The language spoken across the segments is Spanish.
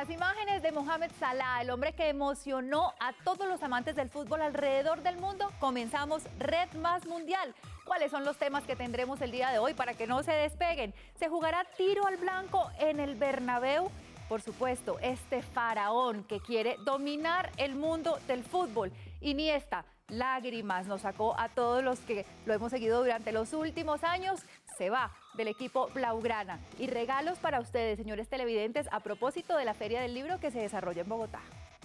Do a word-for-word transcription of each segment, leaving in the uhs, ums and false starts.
las imágenes de Mohamed Salah, el hombre que emocionó a todos los amantes del fútbol alrededor del mundo, comenzamos Red Más Mundial. ¿Cuáles son los temas que tendremos el día de hoy para que no se despeguen? ¿Se jugará tiro al blanco en el Bernabéu? Por supuesto, este faraón que quiere dominar el mundo del fútbol. Iniesta, lágrimas, nos sacó a todos los que lo hemos seguido durante los últimos años. Se va del equipo blaugrana. Y regalos para ustedes, señores televidentes, a propósito de la Feria del Libro que se desarrolla en Bogotá.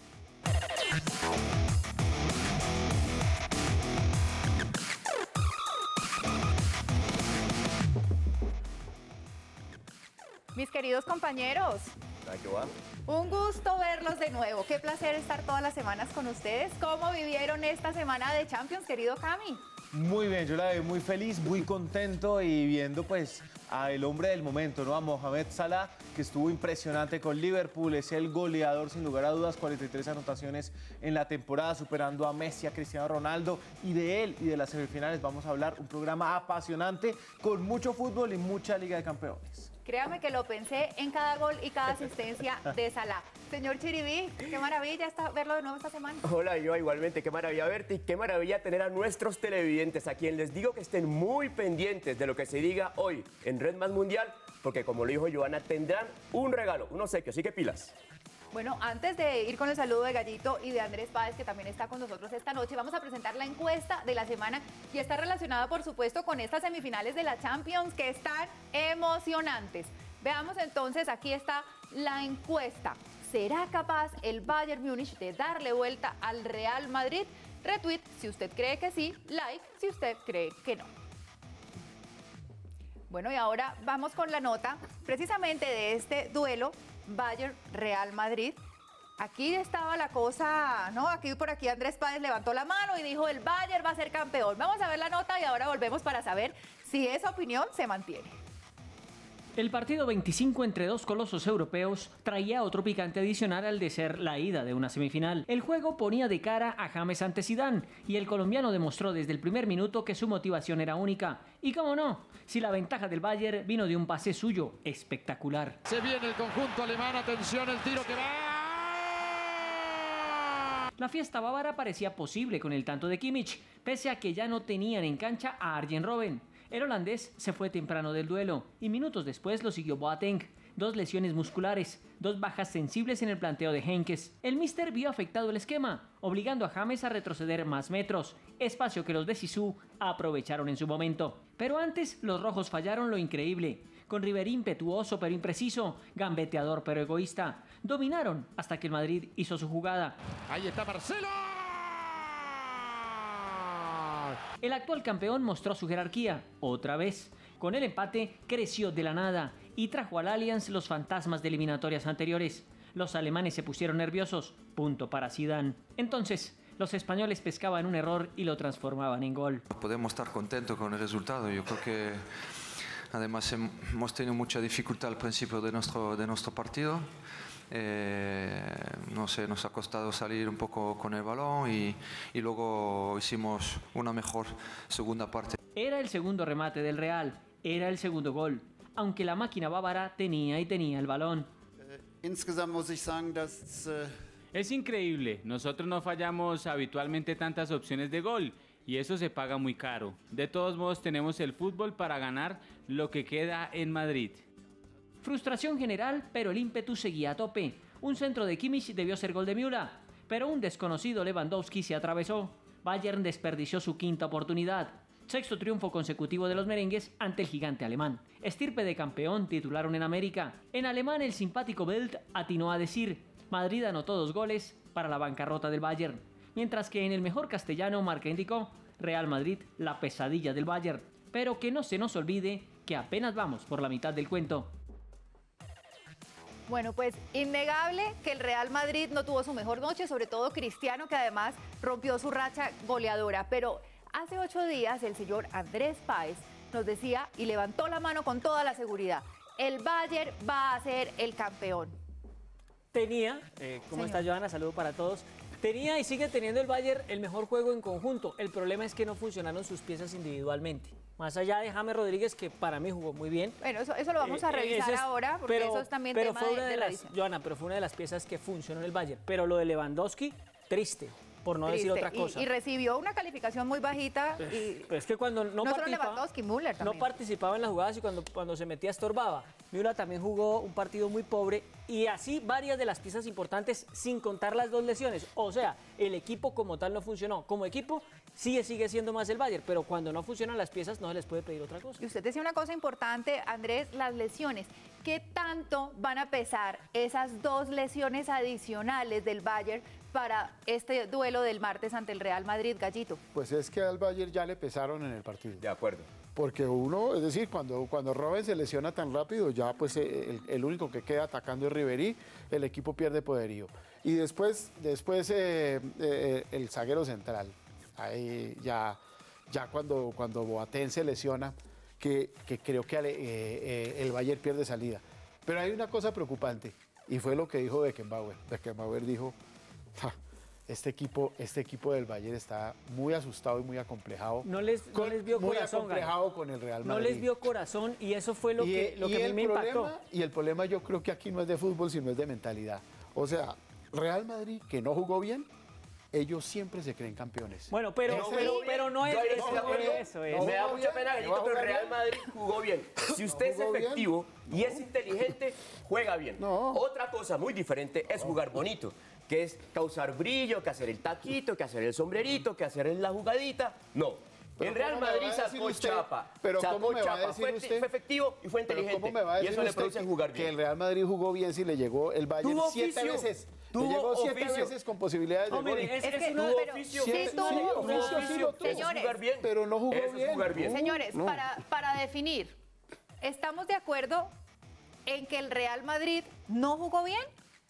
Mis queridos compañeros, un gusto verlos de nuevo. Qué placer estar todas las semanas con ustedes. ¿Cómo vivieron esta semana de Champions, querido Cami? Muy bien, yo la veo muy feliz, muy contento y viendo pues al hombre del momento, ¿no? A Mohamed Salah, que estuvo impresionante con Liverpool, es el goleador sin lugar a dudas, cuarenta y tres anotaciones en la temporada, superando a Messi, a Cristiano Ronaldo, y de él y de las semifinales vamos a hablar, un programa apasionante con mucho fútbol y mucha Liga de Campeones. Créame que lo pensé en cada gol y cada asistencia de Salah. Señor Chiribí, qué maravilla está verlo de nuevo esta semana. Hola, yo igualmente, qué maravilla verte y qué maravilla tener a nuestros televidentes, a quien les digo que estén muy pendientes de lo que se diga hoy en Red Más Mundial, porque como lo dijo Joana, tendrán un regalo, un obsequio, así que pilas. Bueno, antes de ir con el saludo de Gallito y de Andrés Páez, que también está con nosotros esta noche, vamos a presentar la encuesta de la semana y está relacionada, por supuesto, con estas semifinales de la Champions que están emocionantes. Veamos entonces, aquí está la encuesta. ¿Será capaz el Bayern Múnich de darle vuelta al Real Madrid? Retweet si usted cree que sí, like si usted cree que no. Bueno, y ahora vamos con la nota precisamente de este duelo Bayern-Real Madrid. Aquí estaba la cosa, ¿no? Aquí por aquí Andrés Páez levantó la mano y dijo el Bayern va a ser campeón. Vamos a ver la nota y ahora volvemos para saber si esa opinión se mantiene. El partido veinticinco entre dos colosos europeos traía otro picante adicional al de ser la ida de una semifinal. El juego ponía de cara a James ante Zidane y el colombiano demostró desde el primer minuto que su motivación era única. Y cómo no, si la ventaja del Bayern vino de un pase suyo espectacular. Se viene el conjunto alemán, atención el tiro que va. La fiesta bávara parecía posible con el tanto de Kimmich, pese a que ya no tenían en cancha a Arjen Robben. El holandés se fue temprano del duelo y minutos después lo siguió Boateng. Dos lesiones musculares, dos bajas sensibles en el planteo de Heynckes. El míster vio afectado el esquema, obligando a James a retroceder más metros, espacio que los de Zizou aprovecharon en su momento. Pero antes los rojos fallaron lo increíble, con Ribéry impetuoso pero impreciso, gambeteador pero egoísta. Dominaron hasta que el Madrid hizo su jugada. Ahí está Marcelo. El actual campeón mostró su jerarquía, otra vez. Con el empate creció de la nada y trajo al Allianz los fantasmas de eliminatorias anteriores. Los alemanes se pusieron nerviosos, punto para Zidane. Entonces, los españoles pescaban un error y lo transformaban en gol. Podemos estar contentos con el resultado, yo creo que además hemos tenido mucha dificultad al principio de nuestro, de nuestro partido. Eh, no sé, nos ha costado salir un poco con el balón y, y luego hicimos una mejor segunda parte. Era el segundo remate del Real, era el segundo gol, aunque la máquina bávara tenía y tenía el balón. Insgesamt muss ich sagen, dass Es increíble, nosotros no fallamos habitualmente tantas opciones de gol y eso se paga muy caro. De todos modos tenemos el fútbol para ganar lo que queda en Madrid. Frustración general, pero el ímpetu seguía a tope. Un centro de Kimmich debió ser gol de Müller, pero un desconocido Lewandowski se atravesó. Bayern desperdició su quinta oportunidad. Sexto triunfo consecutivo de los merengues ante el gigante alemán. Estirpe de campeón titularon en América. En alemán el simpático Bild atinó a decir: Madrid anotó dos goles para la bancarrota del Bayern. Mientras que en el mejor castellano Marca indicó: Real Madrid, la pesadilla del Bayern. Pero que no se nos olvide que apenas vamos por la mitad del cuento. Bueno, pues innegable que el Real Madrid no tuvo su mejor noche, sobre todo Cristiano, que además rompió su racha goleadora. Pero hace ocho días el señor Andrés Páez nos decía y levantó la mano con toda la seguridad: el Bayern va a ser el campeón. Tenía, eh, ¿cómo Señor. está Joana? Saludo para todos. Tenía y sigue teniendo el Bayern el mejor juego en conjunto. El problema es que no funcionaron sus piezas individualmente. Más allá de James Rodríguez, que para mí jugó muy bien. Bueno, eso, eso lo vamos a revisar Eh, es, ahora, porque pero, eso es también pero tema fue de, una de de las, revisión. Johanna, pero fue una de las piezas que funcionó en el Bayern. Pero lo de Lewandowski, triste, por no decir Triste. otra cosa. Y, y recibió una calificación muy bajita. Y Pero es que cuando no, no solo participaba, Lewandowski, Müller no también. participaba en las jugadas y cuando, cuando se metía estorbaba. Müller también jugó un partido muy pobre y así varias de las piezas importantes sin contar las dos lesiones. O sea, el equipo como tal no funcionó. Como equipo sigue, sigue siendo más el Bayern, pero cuando no funcionan las piezas no se les puede pedir otra cosa. Y usted decía una cosa importante, Andrés, las lesiones. ¿Qué tanto van a pesar esas dos lesiones adicionales del Bayern para este duelo del martes ante el Real Madrid, Gallito? Pues es que al Bayern ya le pesaron en el partido. De acuerdo. Porque uno, es decir, cuando, cuando Robben se lesiona tan rápido, ya pues el, el único que queda atacando es Ribery, el equipo pierde poderío. Y después, después eh, eh, el zaguero central, ahí ya, ya cuando, cuando Boateng se lesiona, que, que creo que eh, eh, el Bayern pierde salida. Pero hay una cosa preocupante, y fue lo que dijo Beckenbauer. Beckenbauer dijo, ja, este equipo, este equipo del Bayern está muy asustado y muy acomplejado. No les, no con, les vio muy corazón. acomplejado Gana. con el Real No Madrid. les vio corazón y eso fue lo y, que, lo y que a el mí me problema, impactó. Y el problema yo creo que aquí no es de fútbol, sino es de mentalidad. O sea, Real Madrid, que no jugó bien, ellos siempre se creen campeones. Bueno, pero, Ese- pero, pero no es Yo ahí eso, estoy de acuerdo. eso, eso. Me da jugó mucha bien, pena, no Gallito, pero jugó el Real bien. Madrid jugó bien. Si usted es jugó bien. efectivo y es inteligente, juega bien. No. Otra cosa muy diferente es jugar bonito, que es causar brillo, que hacer el taquito, que hacer el sombrerito, que hacer la jugadita. No. Pero El Real ¿cómo me va Madrid a decir sacó usted? chapa. Pero sacó ¿cómo me va a chapa. decir Fue, usted? fue efectivo y fue Pero inteligente. ¿cómo me va a y decir eso le usted produce que, jugar que bien. el Real Madrid jugó bien si le llegó el Bayern Tuvo siete oficio. veces? Tuvo le llegó siete oficio. veces con posibilidades de No, gol. mire, es, Es es que uno- Tuvo pero oficio. sí Siete- tuvo- sí, Tuvo oficio sí oficio. lo tuvo. Eso es Señores, jugar bien. pero no jugó Eso es bien. jugar bien. Señores, No. para, para definir, ¿estamos de acuerdo en que el Real Madrid no jugó bien?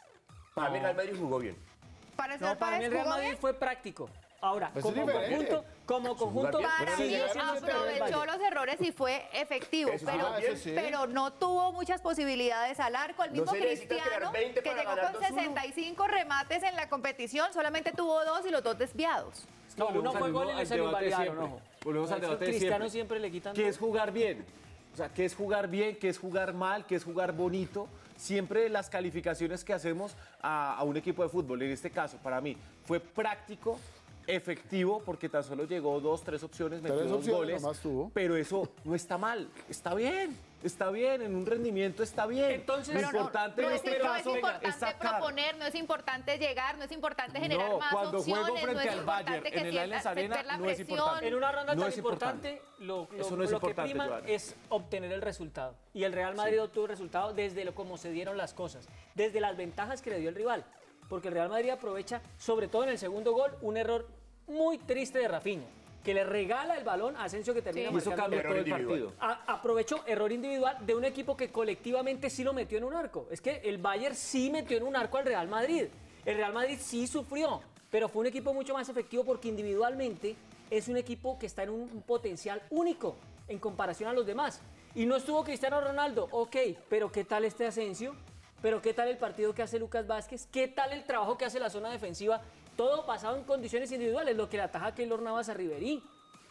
Para mí el Real Madrid jugó bien. Para el No, señor para mí Páez, el Real ¿jugó Madrid bien? fue práctico. Ahora, Pues como es diferente. conjunto, como conjunto, bien. Para Pero mí si llegaron siete veces aprovechó al los errores y fue efectivo, Eso pero, sí, eso sí. pero no tuvo muchas posibilidades al arco. El No mismo se necesita Cristiano, crear veinte que para llegó ganar con dos uno. sesenta y cinco remates en la competición, solamente tuvo dos y los dos desviados. no, uno Volvemos al fue mismo- gol y no al se lo debate de invalidaron, siempre. ojo. Volvemos al A debate de Cristiano siempre. siempre le quitan ¿Qué dos. es jugar bien? O sea, ¿qué es jugar bien? ¿Qué es jugar mal? ¿Qué es jugar bonito? Siempre las calificaciones que hacemos a, a un equipo de fútbol, en este caso, para mí, fue práctico, efectivo, porque tan solo llegó dos, tres opciones, metió Tres dos opciones goles, nomás tuvo. pero eso no está mal, está bien, está bien, en un rendimiento está bien. Entonces- lo Pero no, importante no en es, este no caso es importante es sacar. proponer, no es importante llegar, no es importante generar No, más cuando juego opciones, no frente es al Bayern importante que en el sienta- Allianz Arena, ver la no es presión. importante. En una ronda No tan es importante. importante, lo, lo- Eso no es lo importante, que prima Joana. es obtener el resultado. Y el Real Madrid obtuvo el resultado desde lo, cómo se dieron las cosas, desde las ventajas que le dio el rival. Porque el Real Madrid aprovecha, sobre todo en el segundo gol, un error muy triste de Rafinha, que le regala el balón a Asensio que termina Y eso marcando cambió el todo el Error individual. partido. A- aprovechó error individual de un equipo que colectivamente sí lo metió en un arco. Es que el Bayern sí metió en un arco al Real Madrid. El Real Madrid sí sufrió, pero fue un equipo mucho más efectivo porque individualmente es un equipo que está en un, un potencial único en comparación a los demás. Y no estuvo Cristiano Ronaldo, ok, pero ¿qué tal este Asensio? ¿Pero qué tal el partido que hace Lucas Vázquez? ¿Qué tal el trabajo que hace la zona defensiva? Todo basado en condiciones individuales, lo que le ataja a Keylor Navas a Ribery.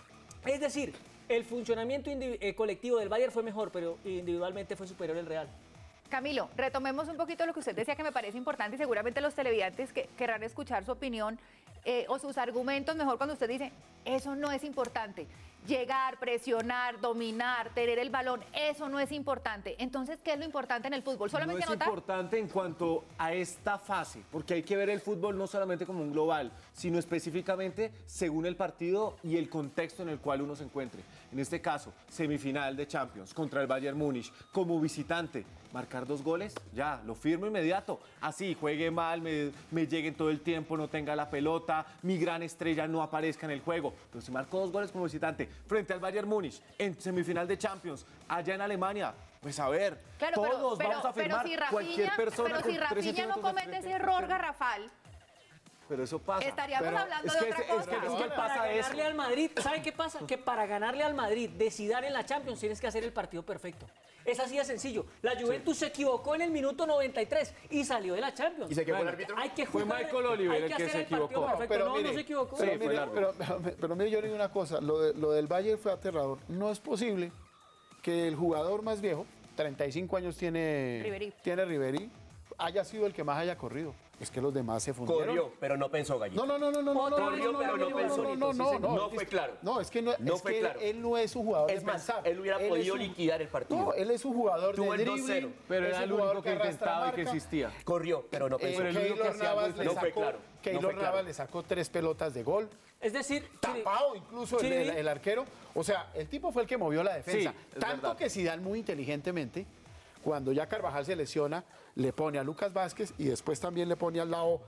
Es decir, el funcionamiento indivi- eh, colectivo del Bayern fue mejor, pero individualmente fue superior el Real. Camilo, retomemos un poquito lo que usted decía que me parece importante y seguramente los televidentes que querrán escuchar su opinión eh, o sus argumentos mejor cuando usted dice, eso no es importante. Llegar, presionar, dominar, tener el balón, eso no es importante. Entonces, ¿qué es lo importante en el fútbol? No ¿Solamente es anotar? importante en cuanto a esta fase, porque hay que ver el fútbol no solamente como un global, sino específicamente según el partido y el contexto en el cual uno se encuentre. En este caso, semifinal de Champions contra el Bayern Múnich, como visitante, marcar dos goles, ya, lo firmo inmediato. Así, juegue mal, me, me lleguen todo el tiempo, no tenga la pelota, mi gran estrella no aparezca en el juego. Pero si marco dos goles como visitante frente al Bayern Múnich en semifinal de Champions, allá en Alemania, pues a ver, Claro, todos pero, vamos a pero, firmar si cualquier Rafinha, persona pero con si tres Rafinha no centímetros de comete frente. ese error garrafal, Pero eso pasa. Estaríamos Pero hablando es de que otra es- es cosa. que- Es es que que para pasa eso. ganarle al Madrid, ¿sabe qué pasa? Que para ganarle al Madrid, decidir en la Champions, tienes que hacer el partido perfecto. Es así de sencillo. La Juventus se equivocó en el minuto noventa y tres y salió de la Champions. ¿Y se quedó el Bueno, árbitro? Hay que Fue jugar- Michael Oliver hay el que hacer se partido equivocó. perfecto. Pero no, mire, no se equivocó. Pero, Sí, fue mire, el árbitro. pero, pero- pero mire, yo le digo una cosa, lo, de- lo del Bayern fue aterrador. No es posible que el jugador más viejo, treinta y cinco años tiene Ribéry. tiene Ribéry, haya sido el que más haya corrido. Es que los demás se fundieron. Corrió, pero no pensó Gallito. No, no, no, no, no, no, no, Corrió, no, pero no, no no, pensó. no, no, Sí, no, señor. no, No es fue que- claro. No, es que no, No es fue que claro. él no es un jugador Es de más, pensar. él hubiera es podido un- liquidar el partido. No, él es un jugador Tuvo de el dos dribbling, cero, Pero es era un el jugador único que arrastra intentaba y que marca. existía. Corrió, pero no Eh, pensó. Pero el único que Keylor hacía Navas algo le no sacó, fue claro, no Keylor fue claro. Navas le sacó tres pelotas de gol. Es decir, Tapado incluso el, Chiribi. el- el arquero. O sea, el tipo fue el que movió la defensa. Sí, es Tanto verdad. que Zidane muy inteligentemente, cuando ya Carvajal se lesiona, le pone a Lucas Vázquez y después también le pone al lado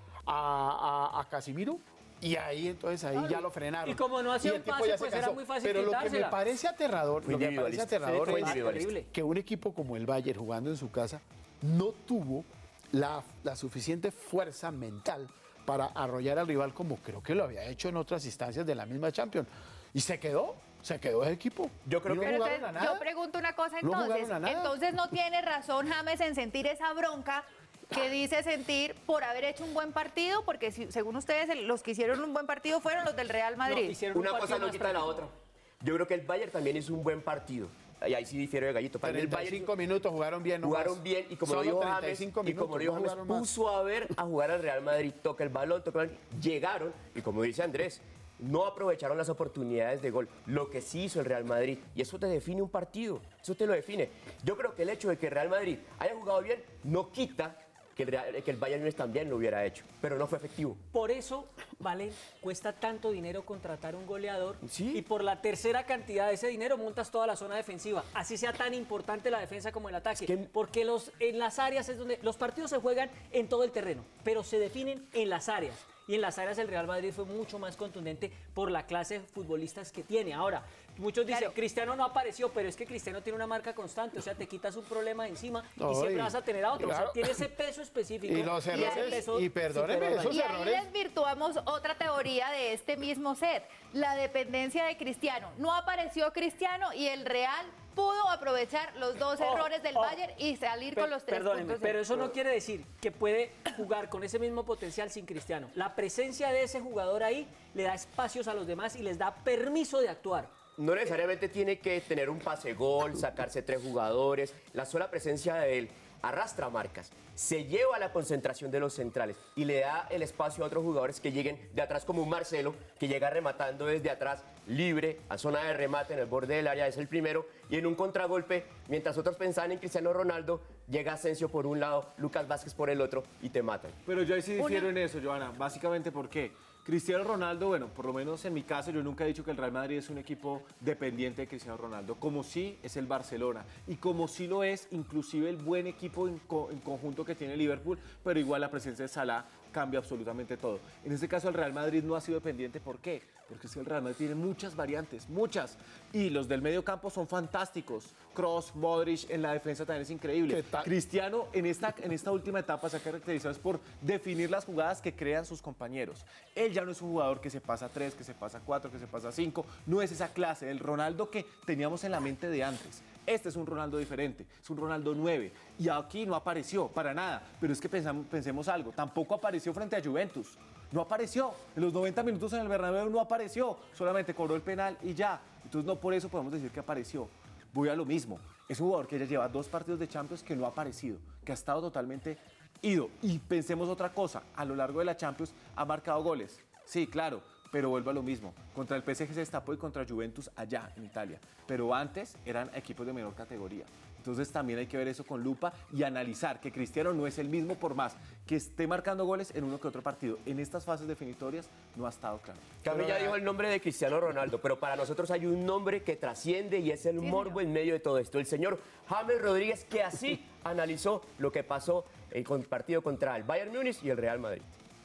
a, a- a Casimiro. Y ahí entonces ahí ya lo frenaron. Y como no hacía el un tipo pase, ya se pues era cansó. muy fácil Pero lo que me quitársela. parece aterrador, Fue lo que me parece individualista. aterrador Sí, fue es individualista. Terrible. que un equipo como el Bayern jugando en su casa no tuvo la, la suficiente fuerza mental para arrollar al rival como creo que lo había hecho en otras instancias de la misma Champions. Y se quedó, se quedó el equipo. Yo creo Y no que- Pero jugaron entonces, a nada. yo pregunto una cosa No entonces. jugaron a nada. Entonces no tiene razón James en sentir esa bronca que dice sentir por haber hecho un buen partido, porque si- según ustedes el- los que hicieron un buen partido fueron los del Real Madrid. No, hicieron un Una cosa partido no más quita de la práctico. otra. Yo creo que el Bayern también hizo un buen partido. Y ahí sí difiero de Gallito. Para mí el treinta y Bayern cinco minutos jugaron bien. nomás. jugaron bien y como lo Solo dijo treinta y James, cinco y como lo minutos, dijo no James, jugaron más. puso a ver a jugar al Real Madrid, toca el balón, toca el balón, llegaron y como dice Andrés, no aprovecharon las oportunidades de gol, lo que sí hizo el Real Madrid, y eso te define un partido, eso te lo define. Yo creo que el hecho de que el Real Madrid haya jugado bien no quita que el, Real- que el Bayern Múnich también lo hubiera hecho, pero no fue efectivo. Por eso, vale, cuesta tanto dinero contratar un goleador Sí. y por la tercera cantidad de ese dinero montas toda la zona defensiva. Así sea tan importante la defensa como el ataque. que- Porque los, en las áreas es donde los partidos se juegan en todo el terreno, pero se definen en las áreas. Y en las áreas el Real Madrid fue mucho más contundente por la clase de futbolistas que tiene. Ahora, muchos dicen, Claro. Cristiano no apareció, pero es que Cristiano tiene una marca constante. O sea, te quitas un problema de encima No, y siempre y- vas a tener a otro. O claro. sea, tiene ese peso específico. Y los ese errores, peso y perdóneme, superior. esos Y ahí errores. desvirtuamos otra teoría de este mismo set, la dependencia de Cristiano. No apareció Cristiano y el Real pudo aprovechar los dos Ojo, errores del ojo. Bayern y salir Pe- con los tres perdónenme, puntos. de- pero eso no quiere decir que puede jugar con ese mismo potencial sin Cristiano. La presencia de ese jugador ahí le da espacios a los demás y les da permiso de actuar. No necesariamente tiene que tener un pase gol, sacarse tres jugadores. La sola presencia de él arrastra marcas, se lleva la concentración de los centrales y le da el espacio a otros jugadores que lleguen de atrás, como un Marcelo, que llega rematando desde atrás, libre, a zona de remate en el borde del área, es el primero, y en un contragolpe, mientras otros pensaban en Cristiano Ronaldo, llega Asensio por un lado, Lucas Vázquez por el otro y te matan. Pero yo ahí sí difiero Una- en eso, Joana. Básicamente, ¿por qué? Cristiano Ronaldo, bueno, por lo menos en mi caso, yo nunca he dicho que el Real Madrid es un equipo dependiente de Cristiano Ronaldo, como sí es el Barcelona, y como sí lo es inclusive el buen equipo en, co- en conjunto que tiene Liverpool, pero igual la presencia de Salah cambia absolutamente todo. En este caso, el Real Madrid no ha sido dependiente, ¿por qué? Porque es que el Real Madrid tiene muchas variantes, muchas, y los del medio campo son fantásticos. Kroos, Modric, en la defensa también es increíble. ¿Qué tal? Cristiano en esta, en esta última etapa se ha caracterizado es por definir las jugadas que crean sus compañeros. Él ya no es un jugador que se pasa tres, que se pasa cuatro, que se pasa cinco. No es esa clase del Ronaldo que teníamos en la mente de antes. Este es un Ronaldo diferente, es un Ronaldo nueve. Y aquí no apareció para nada. Pero es que pensamos, pensemos algo, tampoco apareció frente a Juventus. No apareció. En los noventa minutos en el Bernabéu no apareció. Solamente cobró el penal y ya. Entonces no por eso podemos decir que apareció. Voy a lo mismo. Es un jugador que ya lleva dos partidos de Champions que no ha aparecido, que ha estado totalmente ido. Y pensemos otra cosa, a lo largo de la Champions ha marcado goles. Sí, claro, pero vuelvo a lo mismo. Contra el P S G se destapó y contra Juventus allá en Italia. Pero antes eran equipos de menor categoría. Entonces también hay que ver eso con lupa y analizar que Cristiano no es el mismo por más que esté marcando goles en uno que otro partido. En estas fases definitorias no ha estado claro. Cami ya dijo el nombre de Cristiano Ronaldo, pero para nosotros hay un nombre que trasciende y es el morbo en medio de todo esto. El señor James Rodríguez, que así analizó lo que pasó en el partido contra el Bayern Múnich y el Real Madrid.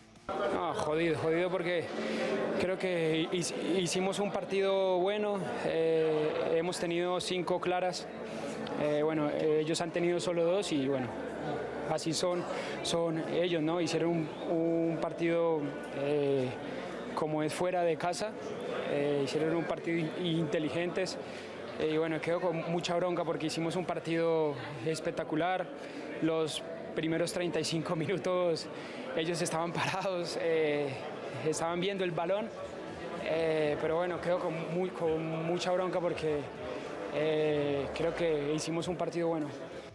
No, jodido, jodido porque creo que hicimos un partido bueno, eh, hemos tenido cinco claras, Eh, bueno, eh, ellos han tenido solo dos y bueno, así son, son ellos, ¿no? Hicieron un, un partido eh, como es fuera de casa, eh, hicieron un partido inteligentes. Y bueno, quedo con mucha bronca porque hicimos un partido espectacular. Los primeros treinta y cinco minutos ellos estaban parados, eh, estaban viendo el balón, eh, pero bueno, quedo con, muy, con mucha bronca porque eh, creo que hicimos un partido bueno.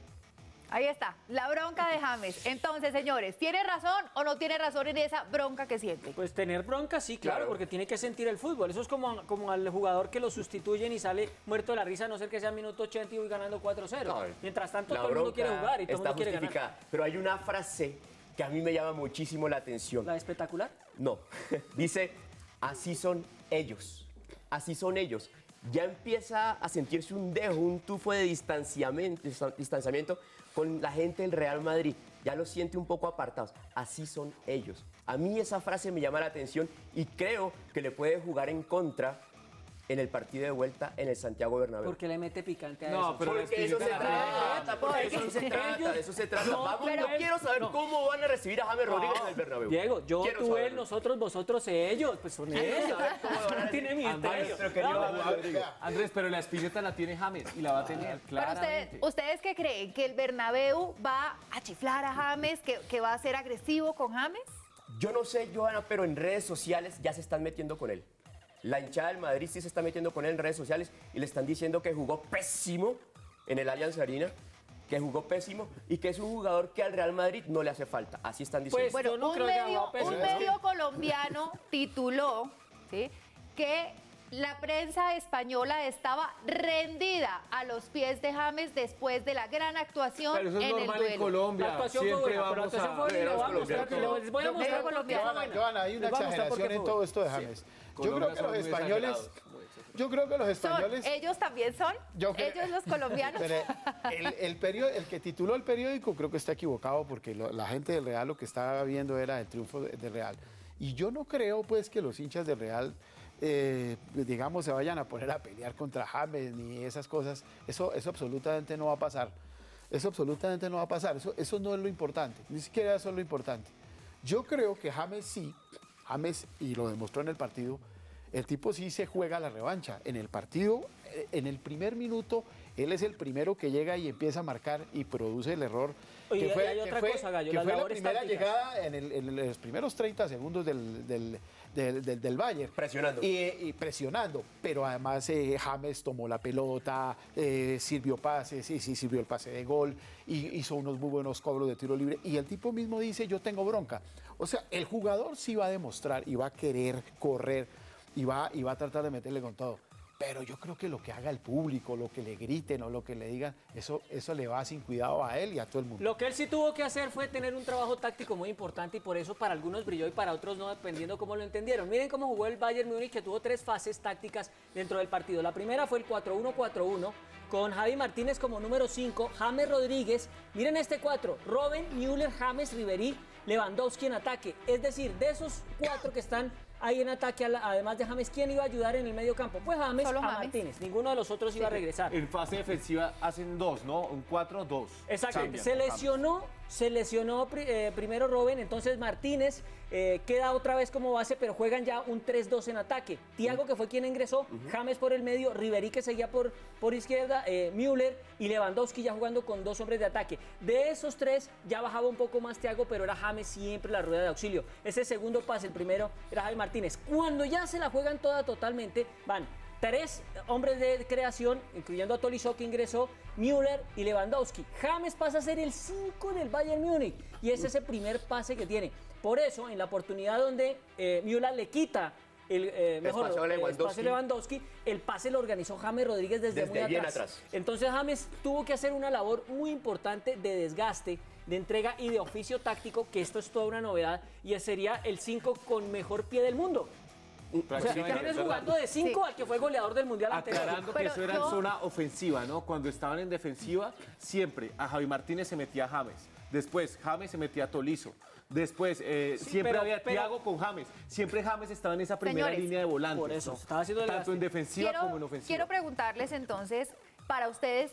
Ahí está, la bronca de James. Entonces, señores, ¿tiene razón o no tiene razón en esa bronca que siente? Pues tener bronca sí, claro, Claro. porque tiene que sentir el fútbol. Eso es como, como al jugador que lo sustituyen y sale muerto de la risa, a no ser que sea minuto ochenta y voy ganando cuatro cero. No, Mientras tanto, la todo el mundo bronca quiere jugar y todo el está mundo quiere ganar. justificada. Pero hay una frase que a mí me llama muchísimo la atención. ¿La espectacular? No, dice, así son ellos, así son ellos. Ya empieza a sentirse un dejo, un tufo de distanciamiento, distanciamiento con la gente del Real Madrid. Ya los siente un poco apartados. Así son ellos. A mí esa frase me llama la atención y creo que le puede jugar en contra en el partido de vuelta en el Santiago Bernabéu. Porque le mete picante a No, eso. pero Porque eso se trata, porque eso se trata, de eso se trata. No, Vamos, pero- yo quiero saber no. cómo van a recibir a James Rodríguez en el Bernabéu. Diego, yo, Quiero tú, él, saberlo. nosotros, vosotros, ellos. Pues son ellos. No tiene misterio. Pero querido No, James Rodríguez, Andrés, pero la espineta la tiene James y la va a tener, Pero ustedes, claramente. ¿ustedes qué creen? ¿Que el Bernabéu va a chiflar a James? ¿Que, que va a ser agresivo con James? Yo no sé, Johanna, pero en redes sociales ya se están metiendo con él. La hinchada del Madrid sí se está metiendo con él en redes sociales y le están diciendo que jugó pésimo en el Allianz Arena, que jugó pésimo y que es un jugador que al Real Madrid no le hace falta. Así están diciendo. Pues, Bueno, yo no un, creo que haya medio, jugado pésimo. un medio colombiano tituló, ¿sí?, que la prensa española estaba rendida a los pies de James después de la gran actuación Pero eso es en el normal en duelo. Colombia. La actuación fue Siempre buena, pero la vamos actuación a... fue buena y le voy a Pero mostrar, es les- les voy a Yo mostrar creo por qué colombiano. fue Johanna, buena. Johanna, hay una Les voy a mostrar por qué exageración en fue todo esto de James. Yo creo que los españoles, yo creo que los Son- españoles, ellos también son, Yo creo- ellos los colombianos. pero el, el, periódico, el que tituló el periódico creo que está equivocado porque lo- la gente del Real lo que estaba viendo era el triunfo de- del Real. Y yo no creo pues que los hinchas del Real, eh, digamos, se vayan a poner a pelear contra James ni esas cosas. Eso, eso absolutamente no va a pasar. Eso absolutamente no va a pasar. Eso, eso no es lo importante. Ni siquiera eso es lo importante. Yo creo que James sí, James, y lo demostró en el partido, el tipo sí se juega la revancha. En el partido, eh, en el primer minuto, él es el primero que llega y empieza a marcar y produce el error. Oye, que fue, y hay que otra fue- cosa, Gallo, que las fue la labores primera tácticas. llegada en, el- en los primeros treinta segundos del, del, del, del- del Bayern. Presionando. Y, y presionando. Pero además eh, James tomó la pelota, eh, sirvió pases, sí, sí, sirvió el pase de gol, y hizo unos muy buenos cobros de tiro libre. Y el tipo mismo dice, yo tengo bronca. O sea, el jugador sí va a demostrar y va a querer correr y va, y va a tratar de meterle con todo. Pero yo creo que lo que haga el público, lo que le griten o lo que le digan, eso, eso le va sin cuidado a él y a todo el mundo. Lo que él sí tuvo que hacer fue tener un trabajo táctico muy importante y por eso para algunos brilló y para otros no, dependiendo cómo lo entendieron. Miren cómo jugó el Bayern Múnich, que tuvo tres fases tácticas dentro del partido. La primera fue el cuatro uno cuatro uno con Javi Martínez como número cinco, James Rodríguez. Miren este cuatro, Robben, Müller, James, Ribery, Lewandowski en ataque. Es decir, de esos cuatro que están ahí en ataque, además de James, ¿quién iba a ayudar en el medio campo? Pues James Solo a James. Martínez. Ninguno de los otros iba a regresar. En fase defensiva hacen dos, ¿no? Un cuatro dos. Exactamente. Cambian, Se cambian. lesionó, se lesionó pri- eh, primero Robben, entonces Martínez eh, queda otra vez como base, pero juegan ya un tres dos en ataque. Thiago, que fue quien ingresó, James por el medio, Ribery que seguía por, por izquierda, eh, Müller y Lewandowski ya jugando con dos hombres de ataque. De esos tres ya bajaba un poco más Thiago, pero era James siempre la rueda de auxilio. Ese segundo pase, el primero, era Javi Martínez. Cuando ya se la juegan toda totalmente, van tres hombres de creación, incluyendo a Tolisso que ingresó, Müller y Lewandowski. James pasa a ser el cinco del Bayern Múnich y ese es el primer pase que tiene. Por eso, en la oportunidad donde eh, Müller le quita el eh, mejor Espacio a eh, Lewandowski. espacio a Lewandowski, el pase lo organizó James Rodríguez desde, Desde muy bien atrás. atrás. Entonces James tuvo que hacer una labor muy importante de desgaste, de entrega y de oficio táctico, que esto es toda una novedad, y sería el cinco con mejor pie del mundo. O sea, Prácticamente, tienes ¿verdad? jugando de cinco Sí. al que fue goleador del Mundial anterior. Aclarando que Pero eso era yo- en zona ofensiva, ¿no? Cuando estaban en defensiva, siempre a Javi Martínez se metía James. Después James se metía a Tolisso. Después eh, Sí, siempre pero- había pero- Thiago con James. Siempre James estaba en esa primera Señores, línea de volantes. por eso, ¿no? estaba haciendo el Tanto en desgaste. defensiva como en Quiero, ofensiva. quiero preguntarles entonces, para ustedes,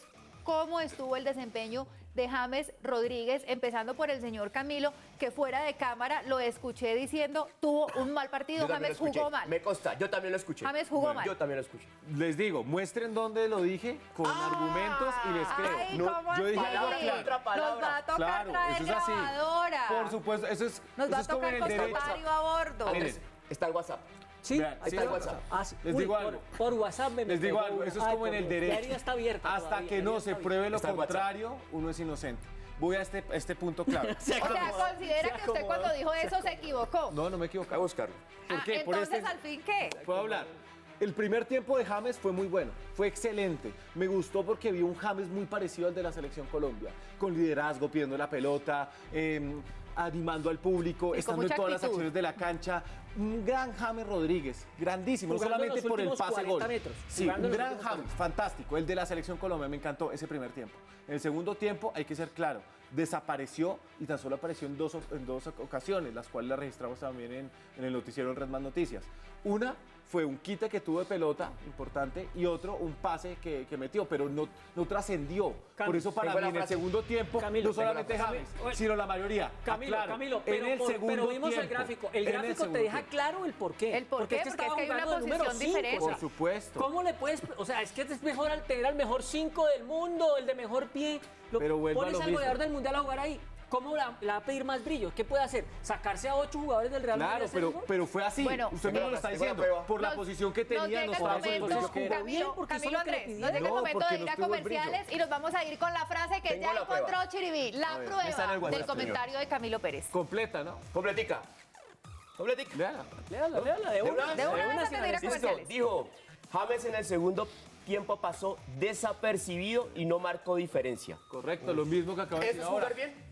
cómo estuvo el desempeño de James Rodríguez, empezando por el señor Camilo, que fuera de cámara lo escuché diciendo, tuvo un mal partido, James jugó mal. Me consta, yo también lo escuché. James jugó bueno, mal. Yo también lo escuché. Les digo, muestren dónde lo dije, con Ah, argumentos y les creo. ay, No, ¿cómo yo dije así? algo claro. Otra palabra. Nos va a tocar Claro, traer eso es así. grabadora. Por supuesto, eso es, Nos eso va a es como en tocar el derecho. Costario a bordo. Andrés, está el WhatsApp. Sí, Vean, Ahí sí, está el no, WhatsApp. Ah, sí. Les Uy, digo por- algo. Por, WhatsApp me Les digo pegó algo, una. eso es Ay, como en por el Dios, la derecho. herida está abierta Hasta todavía, que la herida no está se abierta. pruebe lo Está el WhatsApp. contrario, uno es inocente. Voy a este, este punto clave. Se O sea, acomodó, considera se que usted acomodó, cuando dijo se eso se equivocó. No, no me Voy a equivoco. buscarlo. ¿Por Ah, qué? Por entonces, este- ¿al fin qué? Puedo hablar. El primer tiempo de James fue muy bueno, fue excelente. Me gustó porque vi un James muy parecido al de la Selección Colombia, con liderazgo, pidiendo la pelota, eh, animando al público, Y con estando en mucha todas las actitud. acciones de la cancha. Un gran James Rodríguez, grandísimo, no Jugando en solamente los por el últimos pase cuarenta gol. metros, Sí, jugando un en los gran últimos James, fantástico. El de la Selección Colombia, me encantó ese primer tiempo. En el segundo tiempo, hay que ser claro, desapareció y tan solo apareció en dos, en dos ocasiones, las cuales las registramos también en, en el noticiero en Red Más Noticias. Una fue un quite que tuvo de pelota, importante, y otro un pase que, que metió, pero no, no trascendió. Cam- Por eso para tengo mí la en el frase. segundo tiempo, Camilo, no solamente tengo la James, frase. sino la mayoría. Camilo, Aclaro, Camilo, en pero, el por- segundo pero vimos el tiempo, gráfico. El en gráfico te segundo deja tiempo. claro el por qué. ¿El por qué? es que Porque estaba es que hay una jugando de número posición cinco, diferente. o sea, Por supuesto. ¿Cómo le puedes...? O sea, es que es mejor al tener al mejor cinco del mundo, el de mejor pie. Lo Pero vuelvo a pones lo al mismo. goleador del mundial a jugar ahí. ¿Cómo la- le va a pedir más brillo? ¿Qué puede hacer? ¿Sacarse a ocho jugadores del Real Madrid? Claro, y hacer pero, un gol? pero fue así. Bueno, Usted mismo lo está tengo la diciendo. prueba. Por la Nos- posición que nos tenía, llega no el estaba por momento, posición que era. Bien, Camilo, porque Camilo eso es lo que le Andrés, pidieron. nos llega el No, momento porque de no ir a estuvo el brillo. comerciales y nos vamos a ir con la frase que Tengo ya la encontró prueba. Chiribí, la A ver, prueba está en el WhatsApp, del comentario de Camilo Pérez. Completa, ¿no? Completica. Completica. Léala. Léala, léala, de De una. una De una vez sin antes de ir a anestesia. Listo, comerciales. dijo, James en el segundo tiempo pasó desapercibido y no marcó diferencia. Correcto, lo mismo que acabo de ¿Eso decir es ahora. jugar bien?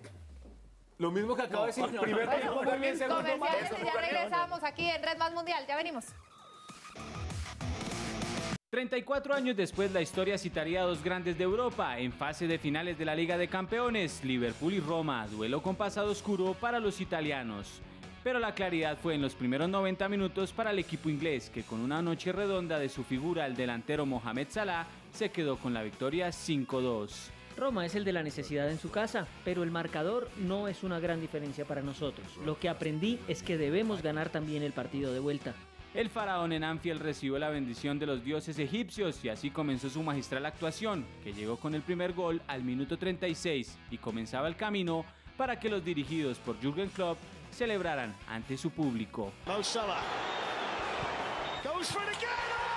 Lo mismo que acabo de decir. no, no, Primer no, tiempo Bueno, muy bien, segundo mal. comerciales Eso y ya jugar bien. regresamos aquí en Red Más Mundial. Ya venimos. treinta y cuatro años después, la historia citaría a dos grandes de Europa en fase de finales de la Liga de Campeones, Liverpool y Roma, duelo con pasado oscuro para los italianos. Pero la claridad fue en los primeros noventa minutos para el equipo inglés, que con una noche redonda de su figura, el delantero Mohamed Salah, se quedó con la victoria cinco dos. Roma es el de la necesidad en su casa, pero el marcador no es una gran diferencia para nosotros. Lo que aprendí es que debemos ganar también el partido de vuelta. El faraón en Anfield recibió la bendición de los dioses egipcios y así comenzó su magistral actuación, que llegó con el primer gol al minuto treinta y seis y comenzaba el camino para que los dirigidos por Jürgen Klopp celebraran ante su público. Mo Salah goes for it again.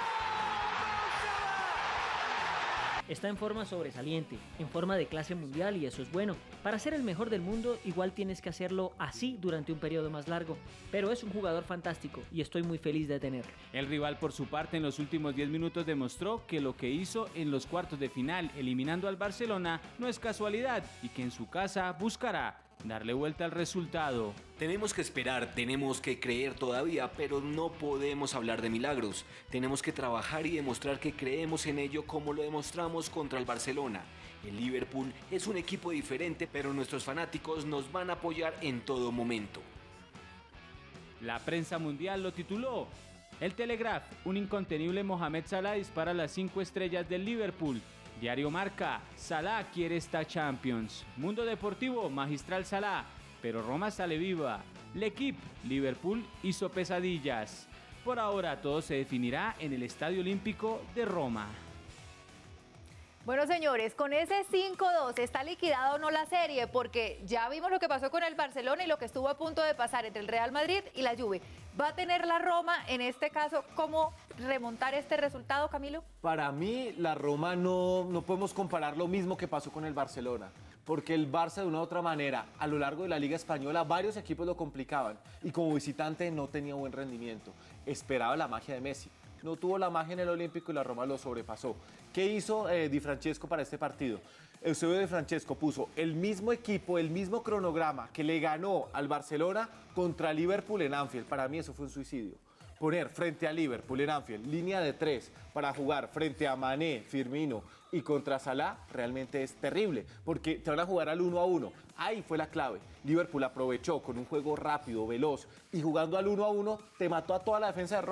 Está en forma sobresaliente, en forma de clase mundial y eso es bueno. Para ser el mejor del mundo igual tienes que hacerlo así durante un periodo más largo, pero es un jugador fantástico y estoy muy feliz de tenerlo. El rival por su parte en los últimos diez minutos demostró que lo que hizo en los cuartos de final eliminando al Barcelona no es casualidad y que en su casa buscará darle vuelta al resultado. Tenemos que esperar, tenemos que creer todavía, pero no podemos hablar de milagros. Tenemos que trabajar y demostrar que creemos en ello como lo demostramos contra el Barcelona. El Liverpool es un equipo diferente, pero nuestros fanáticos nos van a apoyar en todo momento. La prensa mundial lo tituló: El Telegraph, un incontenible Mohamed Salah dispara las cinco estrellas del Liverpool. Diario Marca, Salah quiere esta Champions. Mundo Deportivo, magistral Salah, pero Roma sale viva. L'Equipe, Liverpool hizo pesadillas. Por ahora todo se definirá en el Estadio Olímpico de Roma. Bueno, señores, con ese cinco dos está liquidada o no la serie, porque ya vimos lo que pasó con el Barcelona y lo que estuvo a punto de pasar entre el Real Madrid y la Juve. ¿Va a tener la Roma, en este caso, cómo remontar este resultado, Camilo? Para mí, la Roma no, no podemos comparar lo mismo que pasó con el Barcelona, porque el Barça de una u otra manera, a lo largo de la Liga Española, varios equipos lo complicaban y como visitante no tenía buen rendimiento. Esperaba la magia de Messi. No tuvo la magia en el Olímpico y la Roma lo sobrepasó. ¿Qué hizo eh, Di Francesco para este partido? Eusebio Di Francesco puso el mismo equipo, el mismo cronograma que le ganó al Barcelona contra Liverpool en Anfield. Para mí eso fue un suicidio. Poner frente a Liverpool en Anfield línea de tres para jugar frente a Mané, Firmino y contra Salah realmente es terrible porque te van a jugar al uno a uno. Ahí fue la clave. Liverpool aprovechó con un juego rápido, veloz y jugando al uno a uno te mató a toda la defensa de Roma.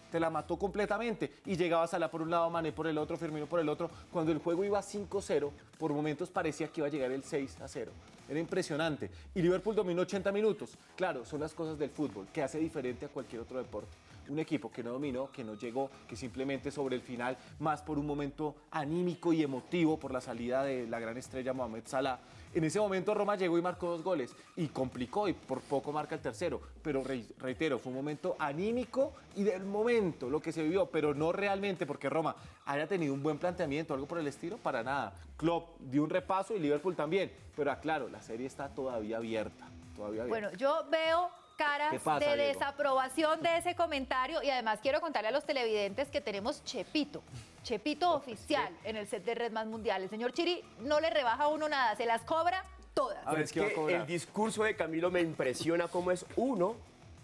te la mató completamente. Y llegaba Salah por un lado, Mané por el otro, Firmino por el otro. Cuando el juego iba cinco cero, por momentos parecía que iba a llegar el seis a cero. Era impresionante. Y Liverpool dominó ochenta minutos. Claro, son las cosas del fútbol, que hace diferente a cualquier otro deporte. Un equipo que no dominó, que no llegó, que simplemente sobre el final, más por un momento anímico y emotivo por la salida de la gran estrella Mohamed Salah. En ese momento Roma llegó y marcó dos goles y complicó y por poco marca el tercero. Pero reitero, fue un momento anímico y del momento lo que se vivió, pero no realmente porque Roma haya tenido un buen planteamiento, algo por el estilo, para nada. Klopp dio un repaso y Liverpool también. Pero aclaro, la serie está todavía abierta. Todavía abierta. Bueno, yo veo caras pasa, de Diego? desaprobación de ese comentario y además quiero contarle a los televidentes que tenemos Chepito, Chepito oficial en el set de Red Más Mundial. El señor Chiri no le rebaja a uno nada, se las cobra todas. A ver, es que el discurso de Camilo me impresiona cómo es uno,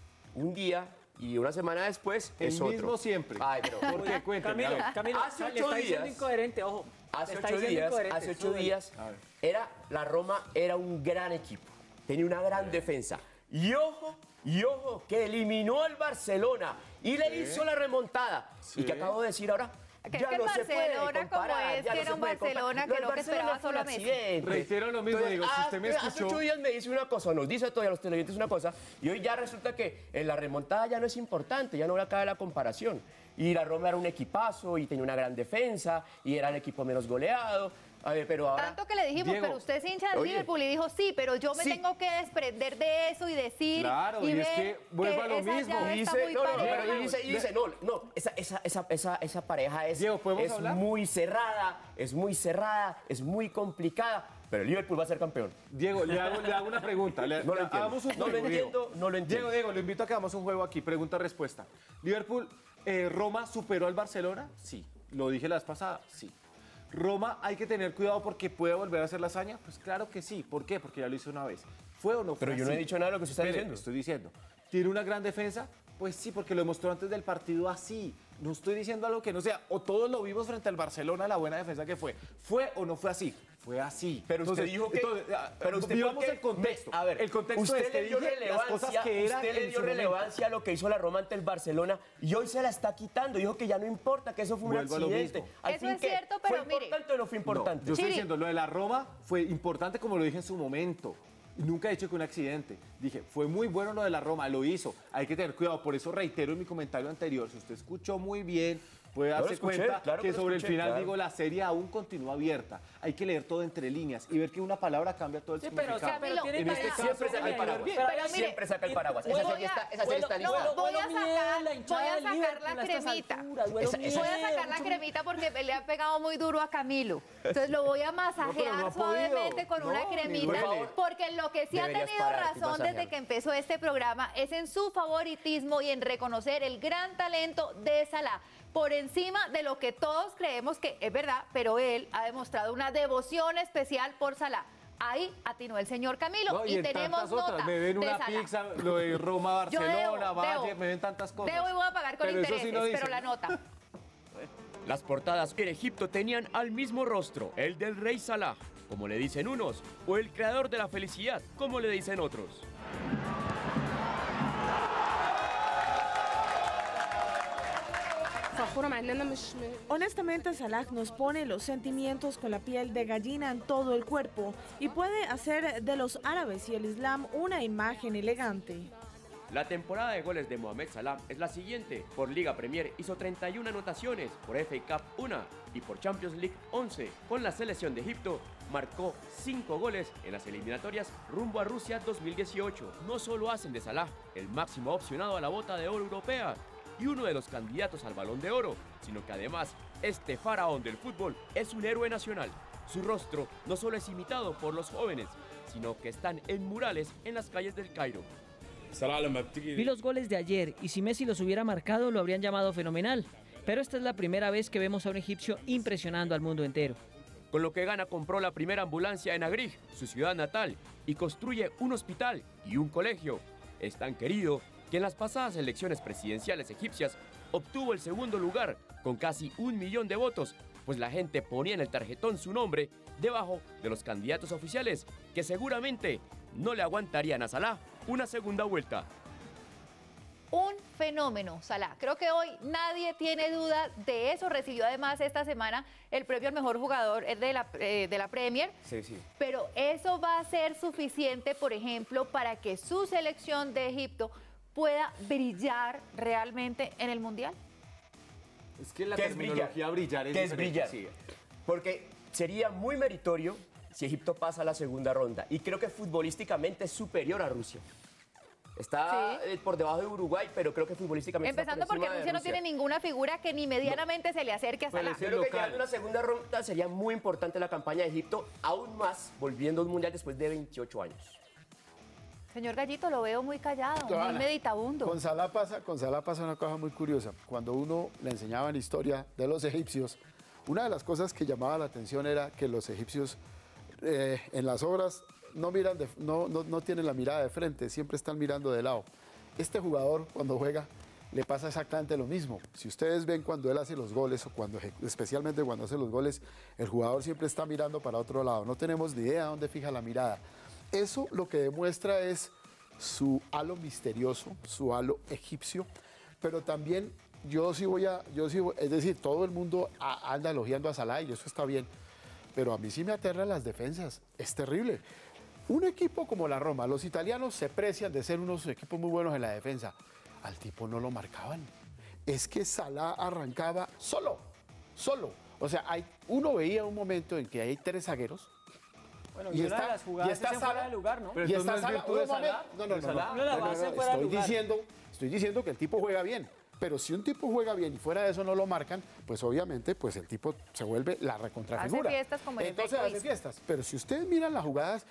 un día y una semana después El es otro. mismo siempre. Ay, pero ¿Por qué? Cuéntame. Camilo, Camilo, Hace le ocho está diciendo días- incoherente, ojo. Hace le está ocho diciendo días, incoherente, hace ocho súbele. días, era, la Roma era un gran equipo, tenía una gran defensa. Y ojo, y ojo, que eliminó al Barcelona y le Sí. hizo la remontada. Sí. Y que acabo de decir ahora, Que es ya que no el se puede Barcelona, como comparar, es, ya que no era se un puede comparar. Barcelona que Lo del no que esperaba Barcelona fue un solo a Messi. accidente. Reitero lo mismo, Entonces, digo, si usted me hace- escuchó- Hace ocho días me dice una cosa, nos dice todavía a los televidentes una cosa, y hoy ya resulta que en la remontada ya no es importante, ya no le cabe la comparación. Y la Roma era un equipazo, y tenía una gran defensa, y era el equipo menos goleado. A ver, pero ahora... Tanto que le dijimos, Diego, pero usted es hincha del oye, Liverpool y dijo, sí, pero yo me sí. tengo que desprender de eso y decir Claro, y es ver que vuelvo a lo esa mismo. llave Y está dice, muy no, no, pareja. pero y dice, y dice, no, no, esa, esa, esa, esa, esa pareja es, Diego, ¿podemos es hablar? muy cerrada, es muy cerrada, es muy complicada, pero el Liverpool va a ser campeón. Diego, le hago, le hago una pregunta. Le, No lo le- entiendo. hagamos un No lo juego, entiendo, Diego. no lo entiendo. Diego, Diego, le invito a que hagamos un juego aquí. Pregunta-respuesta. ¿Liverpool, eh, Roma superó al Barcelona? Sí. ¿Lo dije la vez pasada? Sí. ¿Roma hay que tener cuidado porque puede volver a hacer la hazaña? Pues claro que sí. ¿Por qué? Porque ya lo hizo una vez. ¿Fue o no fue Pero yo no así? he dicho nada de lo que usted está Espere, diciendo. Estoy diciendo. ¿Tiene una gran defensa? Pues sí, porque lo demostró antes del partido así. No estoy diciendo algo que no sea. O todos lo vimos frente al Barcelona, la buena defensa que fue. ¿Fue o no fue así? Fue así. Pero usted dijo que... ah, pero usted vivamos ¿por qué? el contexto. Me- a ver, el contexto usted es que le dio dije las cosas relevancia, que eran usted le en dio su momento. relevancia a lo que hizo la Roma ante el Barcelona y hoy se la está quitando. Dijo que ya no importa, que eso fue un Vuelvo a lo accidente. mismo. Al Eso fin, es ¿qué? cierto, pero ¿Fue mire. importante o no fue importante? No, yo estoy Chiri. diciendo, lo de la Roma fue importante como lo dije en su momento. Y nunca he dicho que un accidente. Dije, fue muy bueno lo de la Roma, lo hizo. Hay que tener cuidado. Por eso reitero en mi comentario anterior. Si usted escuchó muy bien, puede Yo lo darse escuché, cuenta claro que, que lo sobre escuché, el final claro. digo, la serie aún continúa abierta. Hay que leer todo entre líneas y ver que una palabra cambia todo el Sí, pero, o significado. sea, pero tiene en este razón. caso, Siempre saca el hay que ver paraguas. bien. Pero mire, Siempre saca el paraguas. Esa voy serie a- está, esa serie está No, lista. voy a sacar, la hinchada voy a del sacar Liverpool la a estas cremita. alturas, duelo Esa- esa- Voy a miedo, sacar la mucho- cremita porque le ha pegado muy duro a Camilo. Entonces lo voy a masajear no ha suavemente podido. con No, una ni cremita. duele. Porque en lo que sí ha Deberías tenido pararte y razón masajear. desde que empezó este programa es en su favoritismo y en reconocer el gran talento de Salah. Por encima de lo que todos creemos que es verdad, pero él ha demostrado una devoción especial por Salah. Ahí atinó el señor Camilo No, y, en tenemos tantas nota otras. Me ven de una Salah. pizza, lo de Roma, Yo debo, Barcelona, Valle, debo. me ven tantas cosas. Debo y voy a pagar con Pero eso sí intereses, no pero dicen. la nota. Las portadas en Egipto tenían al mismo rostro, el del rey Salah, como le dicen unos, o el creador de la felicidad, como le dicen otros. Honestamente, Salah nos pone los sentimientos con la piel de gallina en todo el cuerpo y puede hacer de los árabes y el Islam una imagen elegante. La temporada de goles de Mohamed Salah es la siguiente. Por Liga Premier hizo treinta y una anotaciones, por F A Cup una y por Champions League once. Con la selección de Egipto marcó cinco goles en las eliminatorias rumbo a Rusia dos mil dieciocho. No solo hacen de Salah el máximo opcionado a la bota de oro europea y uno de los candidatos al Balón de Oro, sino que además este faraón del fútbol es un héroe nacional. Su rostro no solo es imitado por los jóvenes, sino que están en murales en las calles del Cairo. Vi los goles de ayer y si Messi los hubiera marcado lo habrían llamado fenomenal. Pero esta es la primera vez que vemos a un egipcio impresionando al mundo entero. Con lo que gana compró la primera ambulancia en Agrij, su ciudad natal, y construye un hospital y un colegio. Es tan querido que en las pasadas elecciones presidenciales egipcias obtuvo el segundo lugar con casi un millón de votos, pues la gente ponía en el tarjetón su nombre debajo de los candidatos oficiales que seguramente no le aguantarían a Salah una segunda vuelta. un fenómeno, Salah. Creo que hoy nadie tiene duda de eso. Recibió además esta semana el premio al mejor jugador de la, eh, de la Premier. Sí, sí. Pero eso va a ser suficiente, por ejemplo, para que su selección de Egipto pueda brillar realmente en el Mundial. Es que la ¿Qué es terminología brillar, es ¿Qué es diferente, brillar? sí. Porque sería muy meritorio si Egipto pasa a la segunda ronda. Y creo que futbolísticamente es superior a Rusia. Está Sí. eh, por debajo de Uruguay, pero creo que futbolísticamente Empezando está por porque encima de Rusia no tiene ninguna figura que ni medianamente se le acerque a Salah. Yo creo que llegando a una segunda ronda sería muy importante la campaña de Egipto, aún más volviendo a un mundial después de veintiocho años. Señor Gallito, lo veo muy callado, muy Johanna, meditabundo. Con Salah pasa, con Salah pasa una cosa muy curiosa. Cuando uno le enseñaban historia de los egipcios, una de las cosas que llamaba la atención era que los egipcios eh, en las obras no, miran de- no, no, no tienen la mirada de frente, siempre están mirando de lado. Este jugador cuando juega le pasa exactamente lo mismo. Si ustedes ven cuando él hace los goles, o cuando eje- especialmente cuando hace los goles, el jugador siempre está mirando para otro lado. No tenemos ni idea dónde fija la mirada. Eso lo que demuestra es su halo misterioso, su halo egipcio, pero también yo sí voy a, yo sí voy- es decir, todo el mundo a- anda elogiando a Salah y eso está bien, pero a mí sí me aterran las defensas, es terrible. Un equipo como la Roma, los italianos se precian de ser unos equipos muy buenos en la defensa, al tipo no lo marcaban. Es que Salah arrancaba solo, solo. O sea, hay, uno veía un momento en que hay tres zagueros. Bueno, y y una está, de las jugadas y está es en fuera Salah- de lugar, ¿no? y está Salah, un momento. No, no, no, no, No, la no, no, base no, fuera de estoy lugar. diciendo, estoy diciendo que el tipo juega bien. Pero si un tipo juega bien y fuera de eso no lo marcan, pues obviamente pues el tipo se vuelve la recontrafigura. Hace fiestas como el Entonces efecto hace Isco. fiestas. Pero si ustedes miran las jugadas,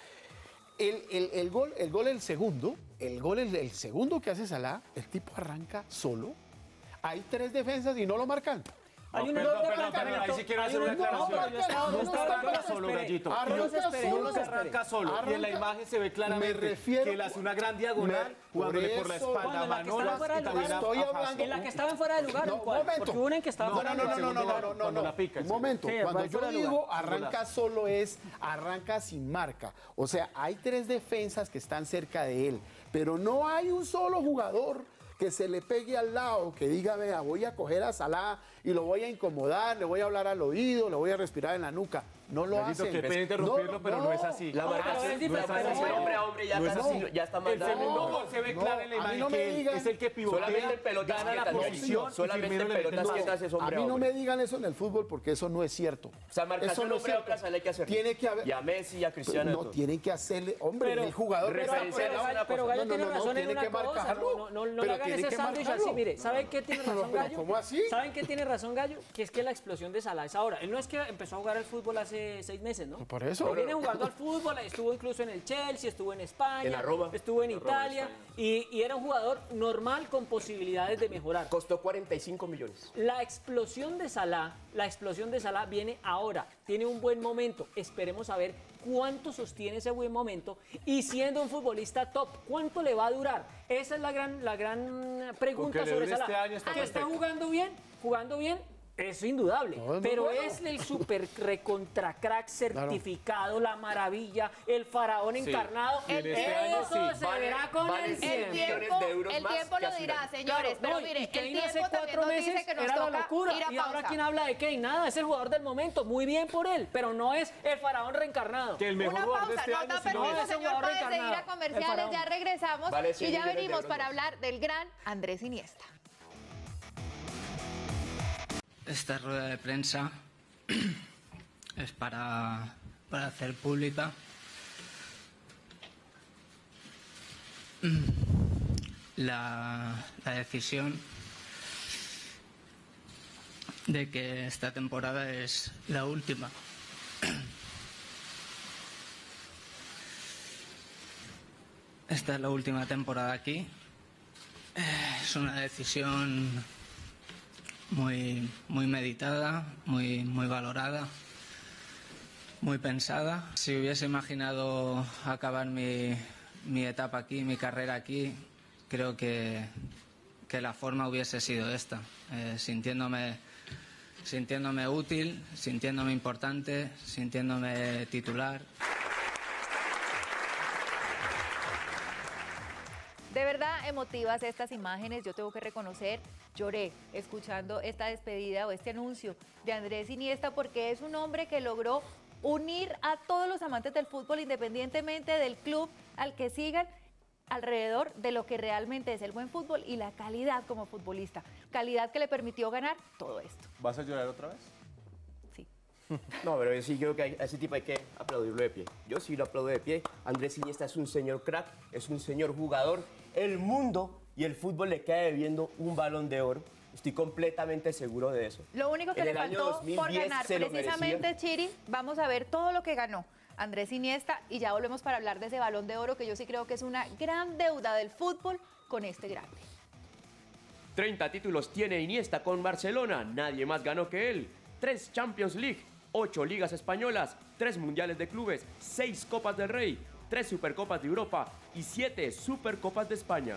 el, el- el gol, el gol el segundo, el gol el, el segundo que hace Salah, el tipo arranca solo. Hay tres defensas y no lo marcan. Hay un perdón, error de perdón, perdón, planteamiento. ahí sí quiero Hay hacer un una error- aclaración. no, pero yo estaba- No yo estaba- arranca no se solo, espere. Gallito. No se No espere, solo, no se espere. arranca solo. Y en la imagen se ve claramente Me refiero- que él hace una gran diagonal Me- jugándole por por la eso- espalda Cuando a en la que estaba Manolas fuera de y también lugar, a- estoy a Fácil. hablando- En la que estaba en fuera de lugar, No, ¿en cuál? un momento. Porque hubo una en que estaba No, fuera no, de no, lugar. no, no, no, no, no, Cuando no. la pica, Un sí. momento. Sí, Cuando va yo fuera de digo lugar. arranca solo es arranca sin marca. O sea, hay tres defensas que están cerca de él, pero no hay un solo jugador que se le pegue al lado, que diga, vea, voy a coger a Salah y lo voy a incomodar, le voy a hablar al oído, le voy a respirar en la nuca. No lo Gallito, hacen. qué pena interrumpirlo, pero no es así. La No, marcación, pero es la diferente. marcación Pero hombre a hombre ya, no es casi así. ya está El mandando. segundo gol se ve no, claro en la a mí imagen no me que él digan- es el que pivotea, Solamente en pelotas gana la quietas, posición y solamente Firmino en le mete pelotas el quietas es A hombre a mí no hombre. me digan eso en el fútbol porque eso no es cierto. O sea, marcación Eso no es hombre a hombre cierto. a Salah hay que hacerlo. Tiene que haber. Y a Messi y a Cristiano. No, todo. tienen que hacerle. Hombre, Pero- el jugador Pero, está Referencia por el es lado. una pero cosa. Gallo No, no, tiene no, razón en tiene una que cosa, marcarlo. no, no, no, no Pero le hagan tiene ese que sándwich marcarlo. así, mire, ¿saben qué tiene Pero, razón pero, Gallo? ¿cómo así? ¿Saben qué tiene razón Gallo? Que es que la explosión de Salah es ahora. Él no es que empezó a jugar al fútbol hace seis meses, ¿no? Por eso. Él viene jugando al fútbol, estuvo incluso en el Chelsea, estuvo en España, En la Roma. estuvo en La Roma, Italia y, y era un jugador normal con posibilidades de mejorar. Costó cuarenta y cinco millones. La explosión de Salah, la explosión de Salah viene ahora, tiene un buen momento. Esperemos a ver cuánto sostiene ese buen momento y siendo un futbolista top, ¿cuánto le va a durar? Esa es la gran, la gran pregunta Con que le sobre dure Salah. este año está que está perfecto. jugando bien, jugando bien. Es indudable, No, es muy pero bueno. es el super recontra crack certificado, la maravilla, el faraón Sí. encarnado. Y en este año Eso sí. se Vale- verá con vale el cien tiempo. El millones tiempo, de euros el más tiempo que lo hace un dirá, año. señores, Claro, pero no, y mire, el Kane tiempo hace también cuatro nos meses dice que nos era la toca locura. ir a Y ahora pausa. quien habla de Kane, nada, es el jugador del momento. Muy bien por él, pero no es el faraón reencarnado. Que el mejor Una jugador de pausa, este nota año sí lo permiso, es. ese señor, jugador puede seguir a reencarnado, el comerciales, faraón. ya regresamos Vale cien y ya millones de venimos euros para más. hablar del gran Andrés Iniesta. Esta rueda de prensa es para, para hacer pública la, la decisión de que esta temporada es la última. Esta es la última temporada aquí. Eh, Es una decisión muy, muy meditada, muy, muy valorada, muy pensada. Si hubiese imaginado acabar mi, mi etapa aquí, mi carrera aquí, creo que, que la forma hubiese sido esta, eh, sintiéndome, sintiéndome útil, sintiéndome importante, sintiéndome titular. De verdad, emotivas estas imágenes, yo tengo que reconocer, lloré escuchando esta despedida o este anuncio de Andrés Iniesta porque es un hombre que logró unir a todos los amantes del fútbol independientemente del club al que sigan alrededor de lo que realmente es el buen fútbol y la calidad como futbolista, calidad que le permitió ganar todo esto. ¿Vas a llorar otra vez? Sí. No, pero yo sí creo que a ese tipo hay que aplaudirlo de pie. Yo sí lo aplaudo de pie. Andrés Iniesta es un señor crack, es un señor jugador. El mundo y el fútbol le queda debiendo un Balón de Oro. Estoy completamente seguro de eso. Lo único que En le el año faltó dos mil por diez ganar se lo precisamente, merecía. Chiri, vamos a ver todo lo que ganó Andrés Iniesta y ya volvemos para hablar de ese Balón de Oro que yo sí creo que es una gran deuda del fútbol con este grande. treinta títulos tiene Iniesta con Barcelona, nadie más ganó que él. tres Champions League, ocho ligas españolas, tres mundiales de clubes, seis Copas del Rey, tres Supercopas de Europa y siete Supercopas de España.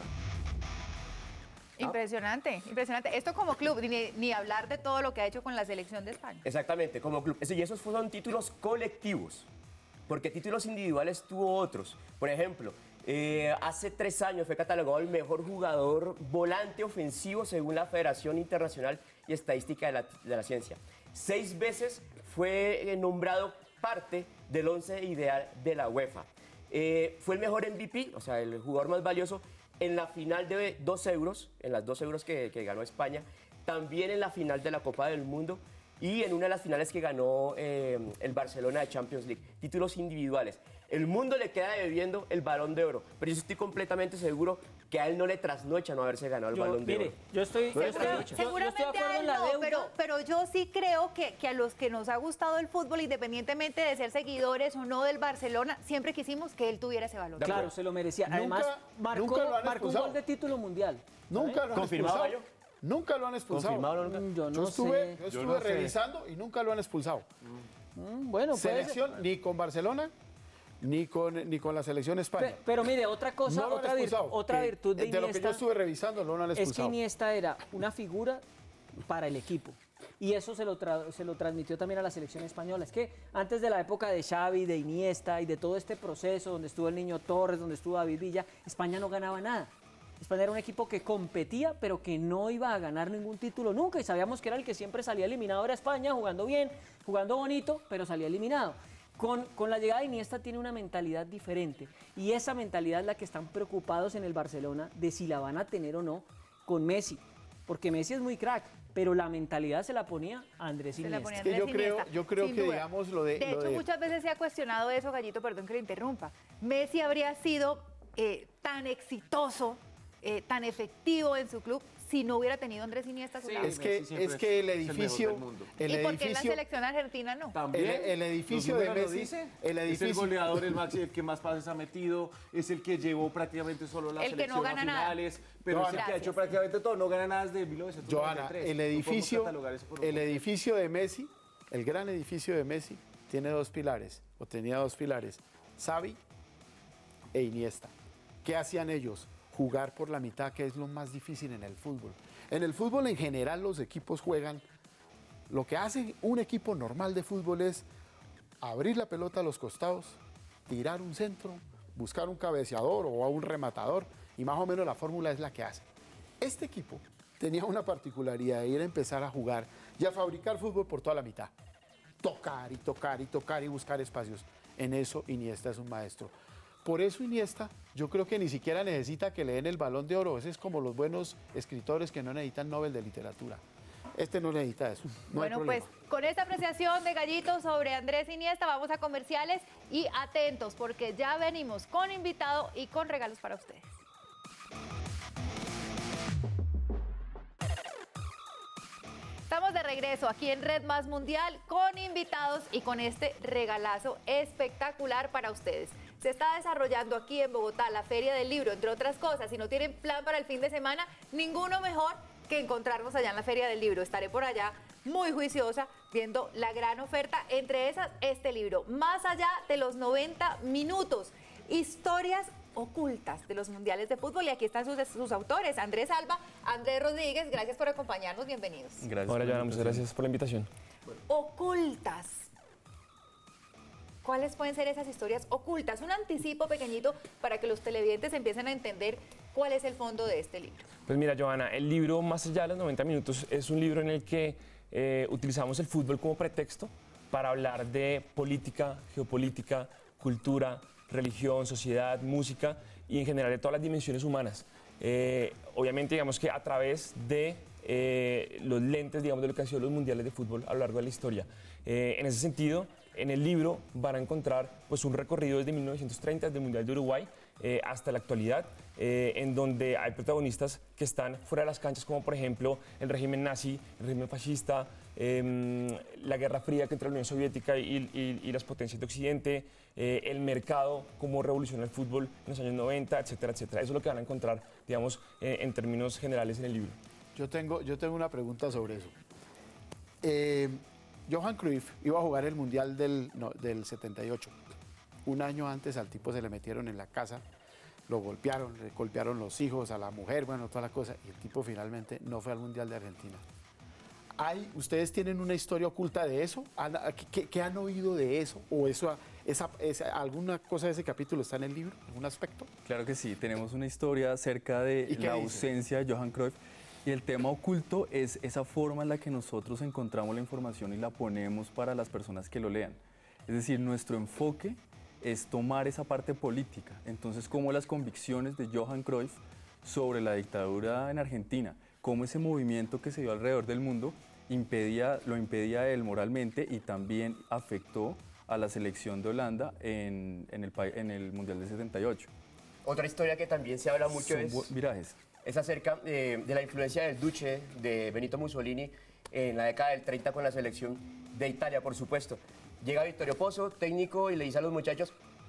Impresionante, impresionante. Esto como club, ni, ni hablar de todo lo que ha hecho con la selección de España. Exactamente, como club. Eso- y esos fueron títulos colectivos, porque títulos individuales tuvo otros. Por ejemplo, eh, hace tres años fue catalogado el mejor jugador volante ofensivo según la Federación Internacional y Estadística de la, de la Ciencia. Seis veces fue eh, nombrado parte del once ideal de la UEFA. Eh, fue el mejor M V P, o sea, el jugador más valioso, en la final de dos euros, en las dos euros que, que ganó España, también en la final de la Copa del Mundo y en una de las finales que ganó eh, el Barcelona de Champions League. Títulos individuales. El mundo le queda debiendo el Balón de Oro, pero yo estoy completamente seguro que a él no le trasnocha no haberse ganado el Yo, Balón de mire, Oro. yo estoy- No le yo trasnocha. estoy- Seguramente yo estoy de acuerdo a él en la no, deuda. pero, pero yo sí creo que, que a los que nos ha gustado el fútbol, independientemente de ser seguidores o no del Barcelona, siempre quisimos que él tuviera ese balón. Claro, se lo merecía. Nunca- Además, marcó, nunca lo han marcó un expulsado. gol de título mundial. Nunca lo han ¿Confirmado, expulsado. Nunca lo han expulsado. ¿Confirmado nunca? Mm, Yo no Yo estuve, sé. yo Yo estuve no sé. revisando y nunca lo han expulsado. Mm, bueno, pues. Selección, ni con Barcelona, ni con, ni con la selección España. Pe- Pero mire, otra cosa, No lo han otra, vir- expulsado, otra que virtud de de lo que yo Iniesta estuve revisando, no lo han es que expulsado. Iniesta era una figura para el equipo. Y eso se lo, tra- se lo transmitió también a la selección española. Es que antes de la época de Xavi, de Iniesta y de todo este proceso donde estuvo el Niño Torres, donde estuvo David Villa, España no ganaba nada. España era un equipo que competía, pero que no iba a ganar ningún título nunca. Y sabíamos que era el que siempre salía eliminado, era España, jugando bien, jugando bonito, pero salía eliminado. Con, con la llegada de Iniesta tiene una mentalidad diferente. Y esa mentalidad es la que están preocupados en el Barcelona de si la van a tener o no con Messi. Porque Messi es muy crack, pero la mentalidad se la ponía a Andrés Se la Iniesta. ponía Es que Andrés yo creo- Iniesta, yo creo sin que, duda. digamos, lo de- De lo hecho, de- muchas veces se ha cuestionado eso, Gallito, perdón que le interrumpa. Messi habría sido eh, tan exitoso, eh, tan efectivo en su club si no hubiera tenido a Andrés Iniesta a su lado. Es que, es que el edificio, el ¿Y por qué en la edificio, selección argentina no? También. El- el edificio Los de números lo Messi, dice. el Es edificio- el goleador, el máximo, el que más pases ha metido, es el que llevó prácticamente solo la El que selección no gana a nada. finales, pero es el que ha Gracias. hecho prácticamente todo, no gana nada desde mil novecientos noventa y tres. Joana, el No podemos edificio, catalogar eso por un el completo. edificio de Messi, el gran edificio de Messi, tiene dos pilares, o tenía dos pilares, Xavi e Iniesta. ¿Qué hacían ellos? Jugar por la mitad, que es lo más difícil en el fútbol. En el fútbol en general los equipos juegan, lo que hace un equipo normal de fútbol es abrir la pelota a los costados, tirar un centro, buscar un cabeceador o a un rematador, y más o menos la fórmula es la que hace. Este equipo tenía una particularidad de ir a empezar a jugar y a fabricar fútbol por toda la mitad. Tocar y tocar y tocar y buscar espacios. En eso Iniesta es un maestro. Por eso Iniesta, yo creo que ni siquiera necesita que le den el Balón de Oro. Ese es como los buenos escritores que no necesitan Nobel de literatura. Este no necesita eso. No hay Bueno, problema. pues con esta apreciación de Gallito sobre Andrés Iniesta vamos a comerciales y atentos porque ya venimos con invitado y con regalos para ustedes. Estamos de regreso aquí en Red Más Mundial con invitados y con este regalazo espectacular para ustedes. Se está desarrollando aquí en Bogotá la Feria del Libro, entre otras cosas. Si no tienen plan para el fin de semana, ninguno mejor que encontrarnos allá en la Feria del Libro. Estaré por allá muy juiciosa viendo la gran oferta, entre esas este libro, Más allá de los noventa minutos, historias ocultas de los mundiales de fútbol, y aquí están sus, sus autores, Andrés Alba, Andrés Rodríguez, gracias por acompañarnos, bienvenidos. Gracias. Hola, Joana, muchas gracias por la invitación. Ocultas. ¿Cuáles pueden ser esas historias ocultas? Un anticipo pequeñito para que los televidentes empiecen a entender ¿Cuál es el fondo de este libro? Pues mira, Johanna, el libro Más allá de los noventa minutos es un libro en el que eh, utilizamos el fútbol como pretexto para hablar de política, geopolítica, cultura, religión, sociedad, música y en general de todas las dimensiones humanas. Eh, obviamente, digamos que a través de eh, los lentes, digamos, de lo que han sido los mundiales de fútbol a lo largo de la historia. Eh, en ese sentido, en el libro van a encontrar pues, un recorrido desde mil novecientos treinta, desde el Mundial de Uruguay, eh, hasta la actualidad, eh, en donde hay protagonistas que están fuera de las canchas, como por ejemplo el régimen nazi, el régimen fascista, eh, la Guerra Fría que entre la Unión Soviética y, y, y las potencias de Occidente, eh, el mercado, cómo revoluciona el fútbol en los años noventa, etcétera, etcétera. Eso es lo que van a encontrar, digamos, eh, en términos generales en el libro. Yo tengo, yo tengo una pregunta sobre eso. Eh, Johan Cruyff iba a jugar el Mundial del, no, del setenta y ocho. Un año antes al tipo se le metieron en la casa, lo golpearon, le golpearon los hijos, a la mujer, bueno, toda la cosa, y el tipo finalmente no fue al Mundial de Argentina. ¿Hay, ¿Ustedes tienen una historia oculta de eso? ¿Qué, qué han oído de eso? ¿O eso, esa, esa, alguna cosa de ese capítulo está en el libro? ¿Algún aspecto? Claro que sí, tenemos una historia acerca de la dice? ausencia de Johan Cruyff. Y el tema oculto es esa forma en la que nosotros encontramos la información y la ponemos para las personas que lo lean. Es decir, nuestro enfoque es tomar esa parte política. Entonces, cómo las convicciones de Johan Cruyff sobre la dictadura en Argentina, cómo ese movimiento que se dio alrededor del mundo impedía, lo impedía a él moralmente y también afectó a la selección de Holanda en, en, el, en el Mundial del setenta y ocho. Otra historia que también se habla mucho Son es... virajes. Es acerca eh, de la influencia del Duce, de Benito Mussolini, en la década del treinta con la selección de Italia, por supuesto. Llega Vittorio Pozzo, técnico, y le dice a los muchachos,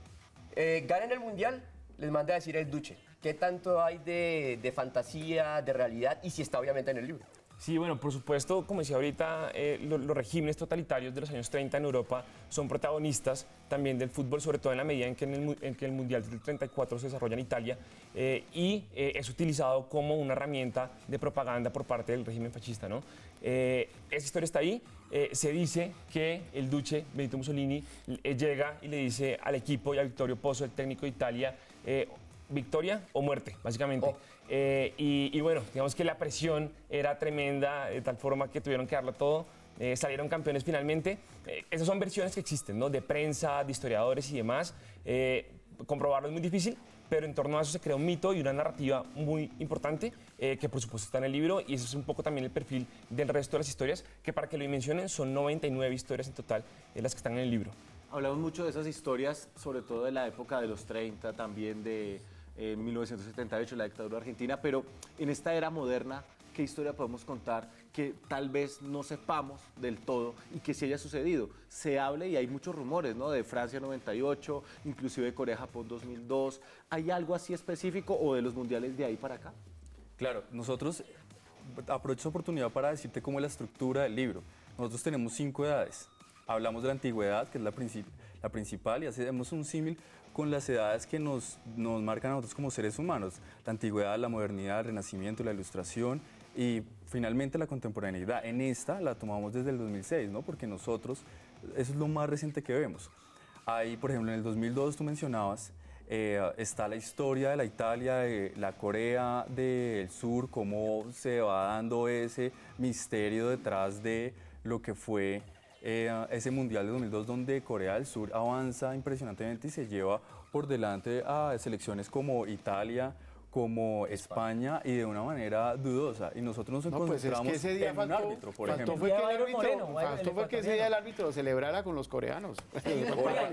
eh, ganen el Mundial, les manda a decir el Duce. ¿Qué tanto hay de, de fantasía, de realidad, y si está obviamente en el libro? Sí, bueno, por supuesto, como decía ahorita, eh, lo, los regímenes totalitarios de los años treinta en Europa son protagonistas también del fútbol, sobre todo en la medida en que, en el, en que el Mundial del treinta y cuatro se desarrolla en Italia eh, y eh, es utilizado como una herramienta de propaganda por parte del régimen fascista, ¿no? Eh, esa historia está ahí. Eh, se dice que el Duce, Benito Mussolini, eh, llega y le dice al equipo y a Vittorio Pozzo, el técnico de Italia, eh, victoria o muerte, básicamente. Oh. Eh, y, y bueno, digamos que la presión era tremenda, de tal forma que tuvieron que darlo todo. Eh, salieron campeones finalmente. Eh, esas son versiones que existen, ¿no? De prensa, de historiadores y demás. Eh, comprobarlo es muy difícil, pero en torno a eso se crea un mito y una narrativa muy importante eh, que por supuesto está en el libro, y eso es un poco también el perfil del resto de las historias, que para que lo mencionen son noventa y nueve historias en total eh, las que están en el libro. Hablamos mucho de esas historias, sobre todo de la época de los treinta, también de eh, mil novecientos setenta y ocho, la dictadura argentina, pero en esta era moderna, ¿qué historia podemos contar que tal vez no sepamos del todo y que sí haya sucedido? Se habla y hay muchos rumores, ¿no? De Francia noventa y ocho, inclusive de Corea-Japón dos mil dos. ¿Hay algo así específico o de los mundiales de ahí para acá? Claro, nosotros, aprovecho esta oportunidad para decirte cómo es la estructura del libro. Nosotros tenemos cinco edades. Hablamos de la antigüedad, que es la, princip la principal, y hacemos un símil con las edades que nos, nos marcan a nosotros como seres humanos. La antigüedad, la modernidad, el renacimiento, la ilustración y finalmente la contemporaneidad. En esta la tomamos desde el dos mil seis, ¿no? Porque nosotros, eso es lo más reciente que vemos. Ahí, por ejemplo, en el dos mil dos tú mencionabas, eh, está la historia de la Italia, de la Corea del Sur, cómo se va dando ese misterio detrás de lo que fue Eh, ese Mundial de dos mil dos, donde Corea del Sur avanza impresionantemente y se lleva por delante a selecciones como Italia, como España, y de una manera dudosa. Y nosotros nos no, encontramos pues es que ese día en faltó, un árbitro, por faltó ejemplo. Fue que el árbitro, Moreno, faltó fue que ese día el árbitro celebrara con los coreanos. Y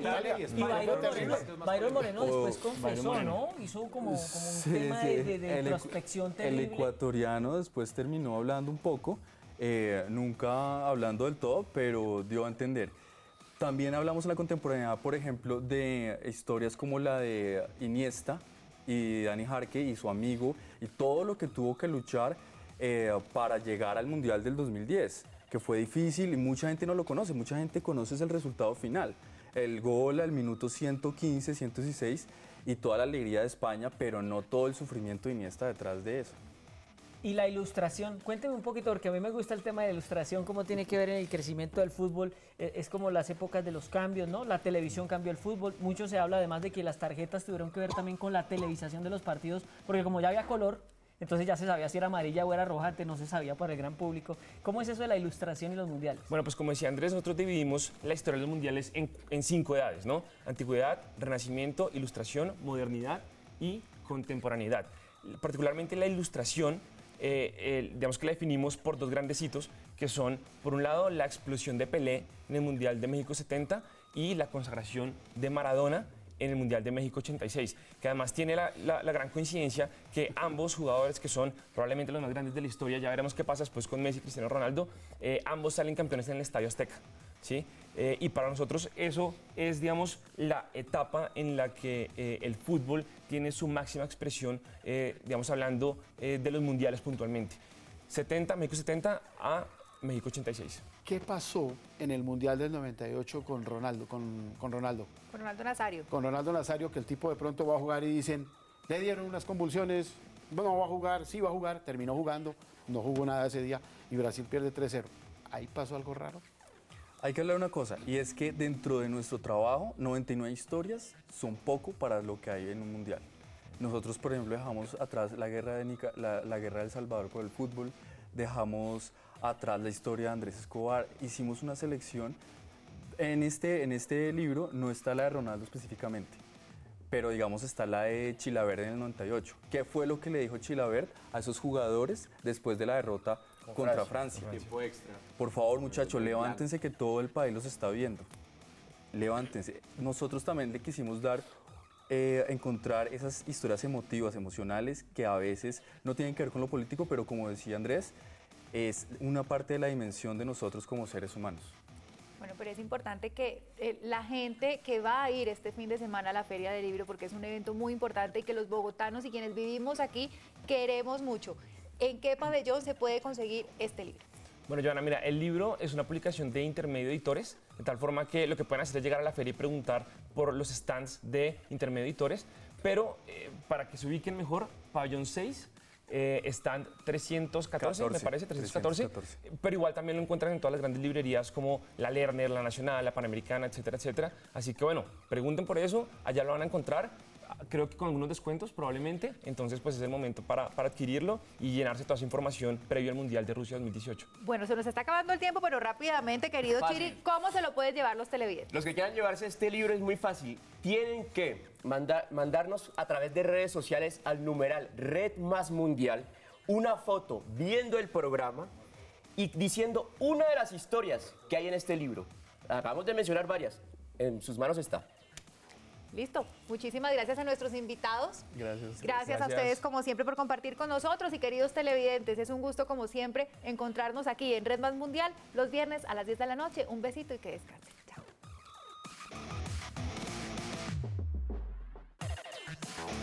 Byron Moreno después confesó, ¿no? Hizo como, como un sí, tema sí. de, de, de el, prospección terrible. El ecuatoriano después terminó hablando un poco, Eh, nunca hablando del todo, pero dio a entender. También hablamos en la contemporaneidad, por ejemplo, de historias como la de Iniesta y Dani Jarque y su amigo, y todo lo que tuvo que luchar eh, para llegar al Mundial del dos mil diez, que fue difícil y mucha gente no lo conoce, mucha gente conoce el resultado final. El gol al minuto ciento quince, ciento dieciséis y toda la alegría de España, pero no todo el sufrimiento de Iniesta detrás de eso. Y la ilustración, cuénteme un poquito, porque a mí me gusta el tema de la ilustración, cómo tiene que ver en el crecimiento del fútbol. Eh, es como las épocas de los cambios, ¿no? La televisión cambió el fútbol. Mucho se habla además de que las tarjetas tuvieron que ver también con la televisación de los partidos, porque como ya había color, entonces ya se sabía si era amarilla o era roja, antes no se sabía para el gran público. ¿Cómo es eso de la ilustración y los mundiales? Bueno, pues como decía Andrés, nosotros dividimos la historia de los mundiales en, en cinco edades, ¿no? Antigüedad, Renacimiento, Ilustración, Modernidad y Contemporaneidad. Particularmente la Ilustración, eh, eh, digamos que la definimos por dos grandes hitos, que son, por un lado, la explosión de Pelé en el Mundial de México setenta y la consagración de Maradona en el Mundial de México ochenta y seis, que además tiene la, la, la gran coincidencia que ambos jugadores, que son probablemente los más grandes de la historia, ya veremos qué pasa después con Messi y Cristiano Ronaldo, eh, ambos salen campeones en el Estadio Azteca, ¿sí? Eh, y para nosotros eso es, digamos, la etapa en la que eh, el fútbol tiene su máxima expresión, eh, digamos, hablando eh, de los mundiales puntualmente. setenta, México setenta a México ochenta y seis. ¿Qué pasó en el Mundial del noventa y ocho con Ronaldo? Con, con Ronaldo. Con Ronaldo Nazario. Con Ronaldo Nazario, que el tipo de pronto va a jugar y dicen, le dieron unas convulsiones, no va a jugar, sí va a jugar, terminó jugando, no jugó nada ese día y Brasil pierde tres cero. ¿Ahí pasó algo raro? Hay que hablar de una cosa, y es que dentro de nuestro trabajo, noventa y nueve historias son poco para lo que hay en un mundial. Nosotros, por ejemplo, dejamos atrás la guerra de Nica, la, la guerra de El Salvador por el fútbol, dejamos atrás la historia de Andrés Escobar, hicimos una selección. En este, en este libro no está la de Ronaldo específicamente, pero digamos está la de Chilavert en el noventa y ocho. ¿Qué fue lo que le dijo Chilavert a esos jugadores después de la derrota Con contra Francia? Francia. Tiempo extra. Por favor, muchachos, levántense que todo el país los está viendo. Levántense. Nosotros también le quisimos dar, eh, encontrar esas historias emotivas, emocionales, que a veces no tienen que ver con lo político, pero como decía Andrés, es una parte de la dimensión de nosotros como seres humanos. Bueno, pero es importante que eh, la gente que va a ir este fin de semana a la Feria del Libro, porque es un evento muy importante y que los bogotanos y quienes vivimos aquí queremos mucho. ¿En qué pabellón se puede conseguir este libro? Bueno, Joana, mira, el libro es una publicación de Intermedio Editores, de tal forma que lo que pueden hacer es llegar a la feria y preguntar por los stands de Intermedio Editores, pero eh, para que se ubiquen mejor, pabellón seis, Eh, stand trescientos catorce, me parece, trescientos catorce, trescientos catorce, pero igual también lo encuentran en todas las grandes librerías como la Lerner, la Nacional, la Panamericana, etcétera, etcétera. Así que bueno, pregunten por eso, allá lo van a encontrar, creo que con algunos descuentos probablemente, entonces pues es el momento para, para adquirirlo y llenarse toda esa información previo al Mundial de Rusia dos mil dieciocho. Bueno, se nos está acabando el tiempo, pero rápidamente, querido Fácil. Chiri, ¿cómo se lo pueden llevar los televidentes? Los que quieran llevarse este libro es muy fácil. Tienen que mandar, mandarnos a través de redes sociales al numeral Red Más Mundial una foto viendo el programa y diciendo una de las historias que hay en este libro. Acabamos de mencionar varias. En sus manos está. Listo. Muchísimas gracias a nuestros invitados. Gracias. Gracias a ustedes, como siempre, por compartir con nosotros. Y queridos televidentes, es un gusto, como siempre, encontrarnos aquí en Red Más Mundial los viernes a las diez de la noche. Un besito y que descansen. Chao.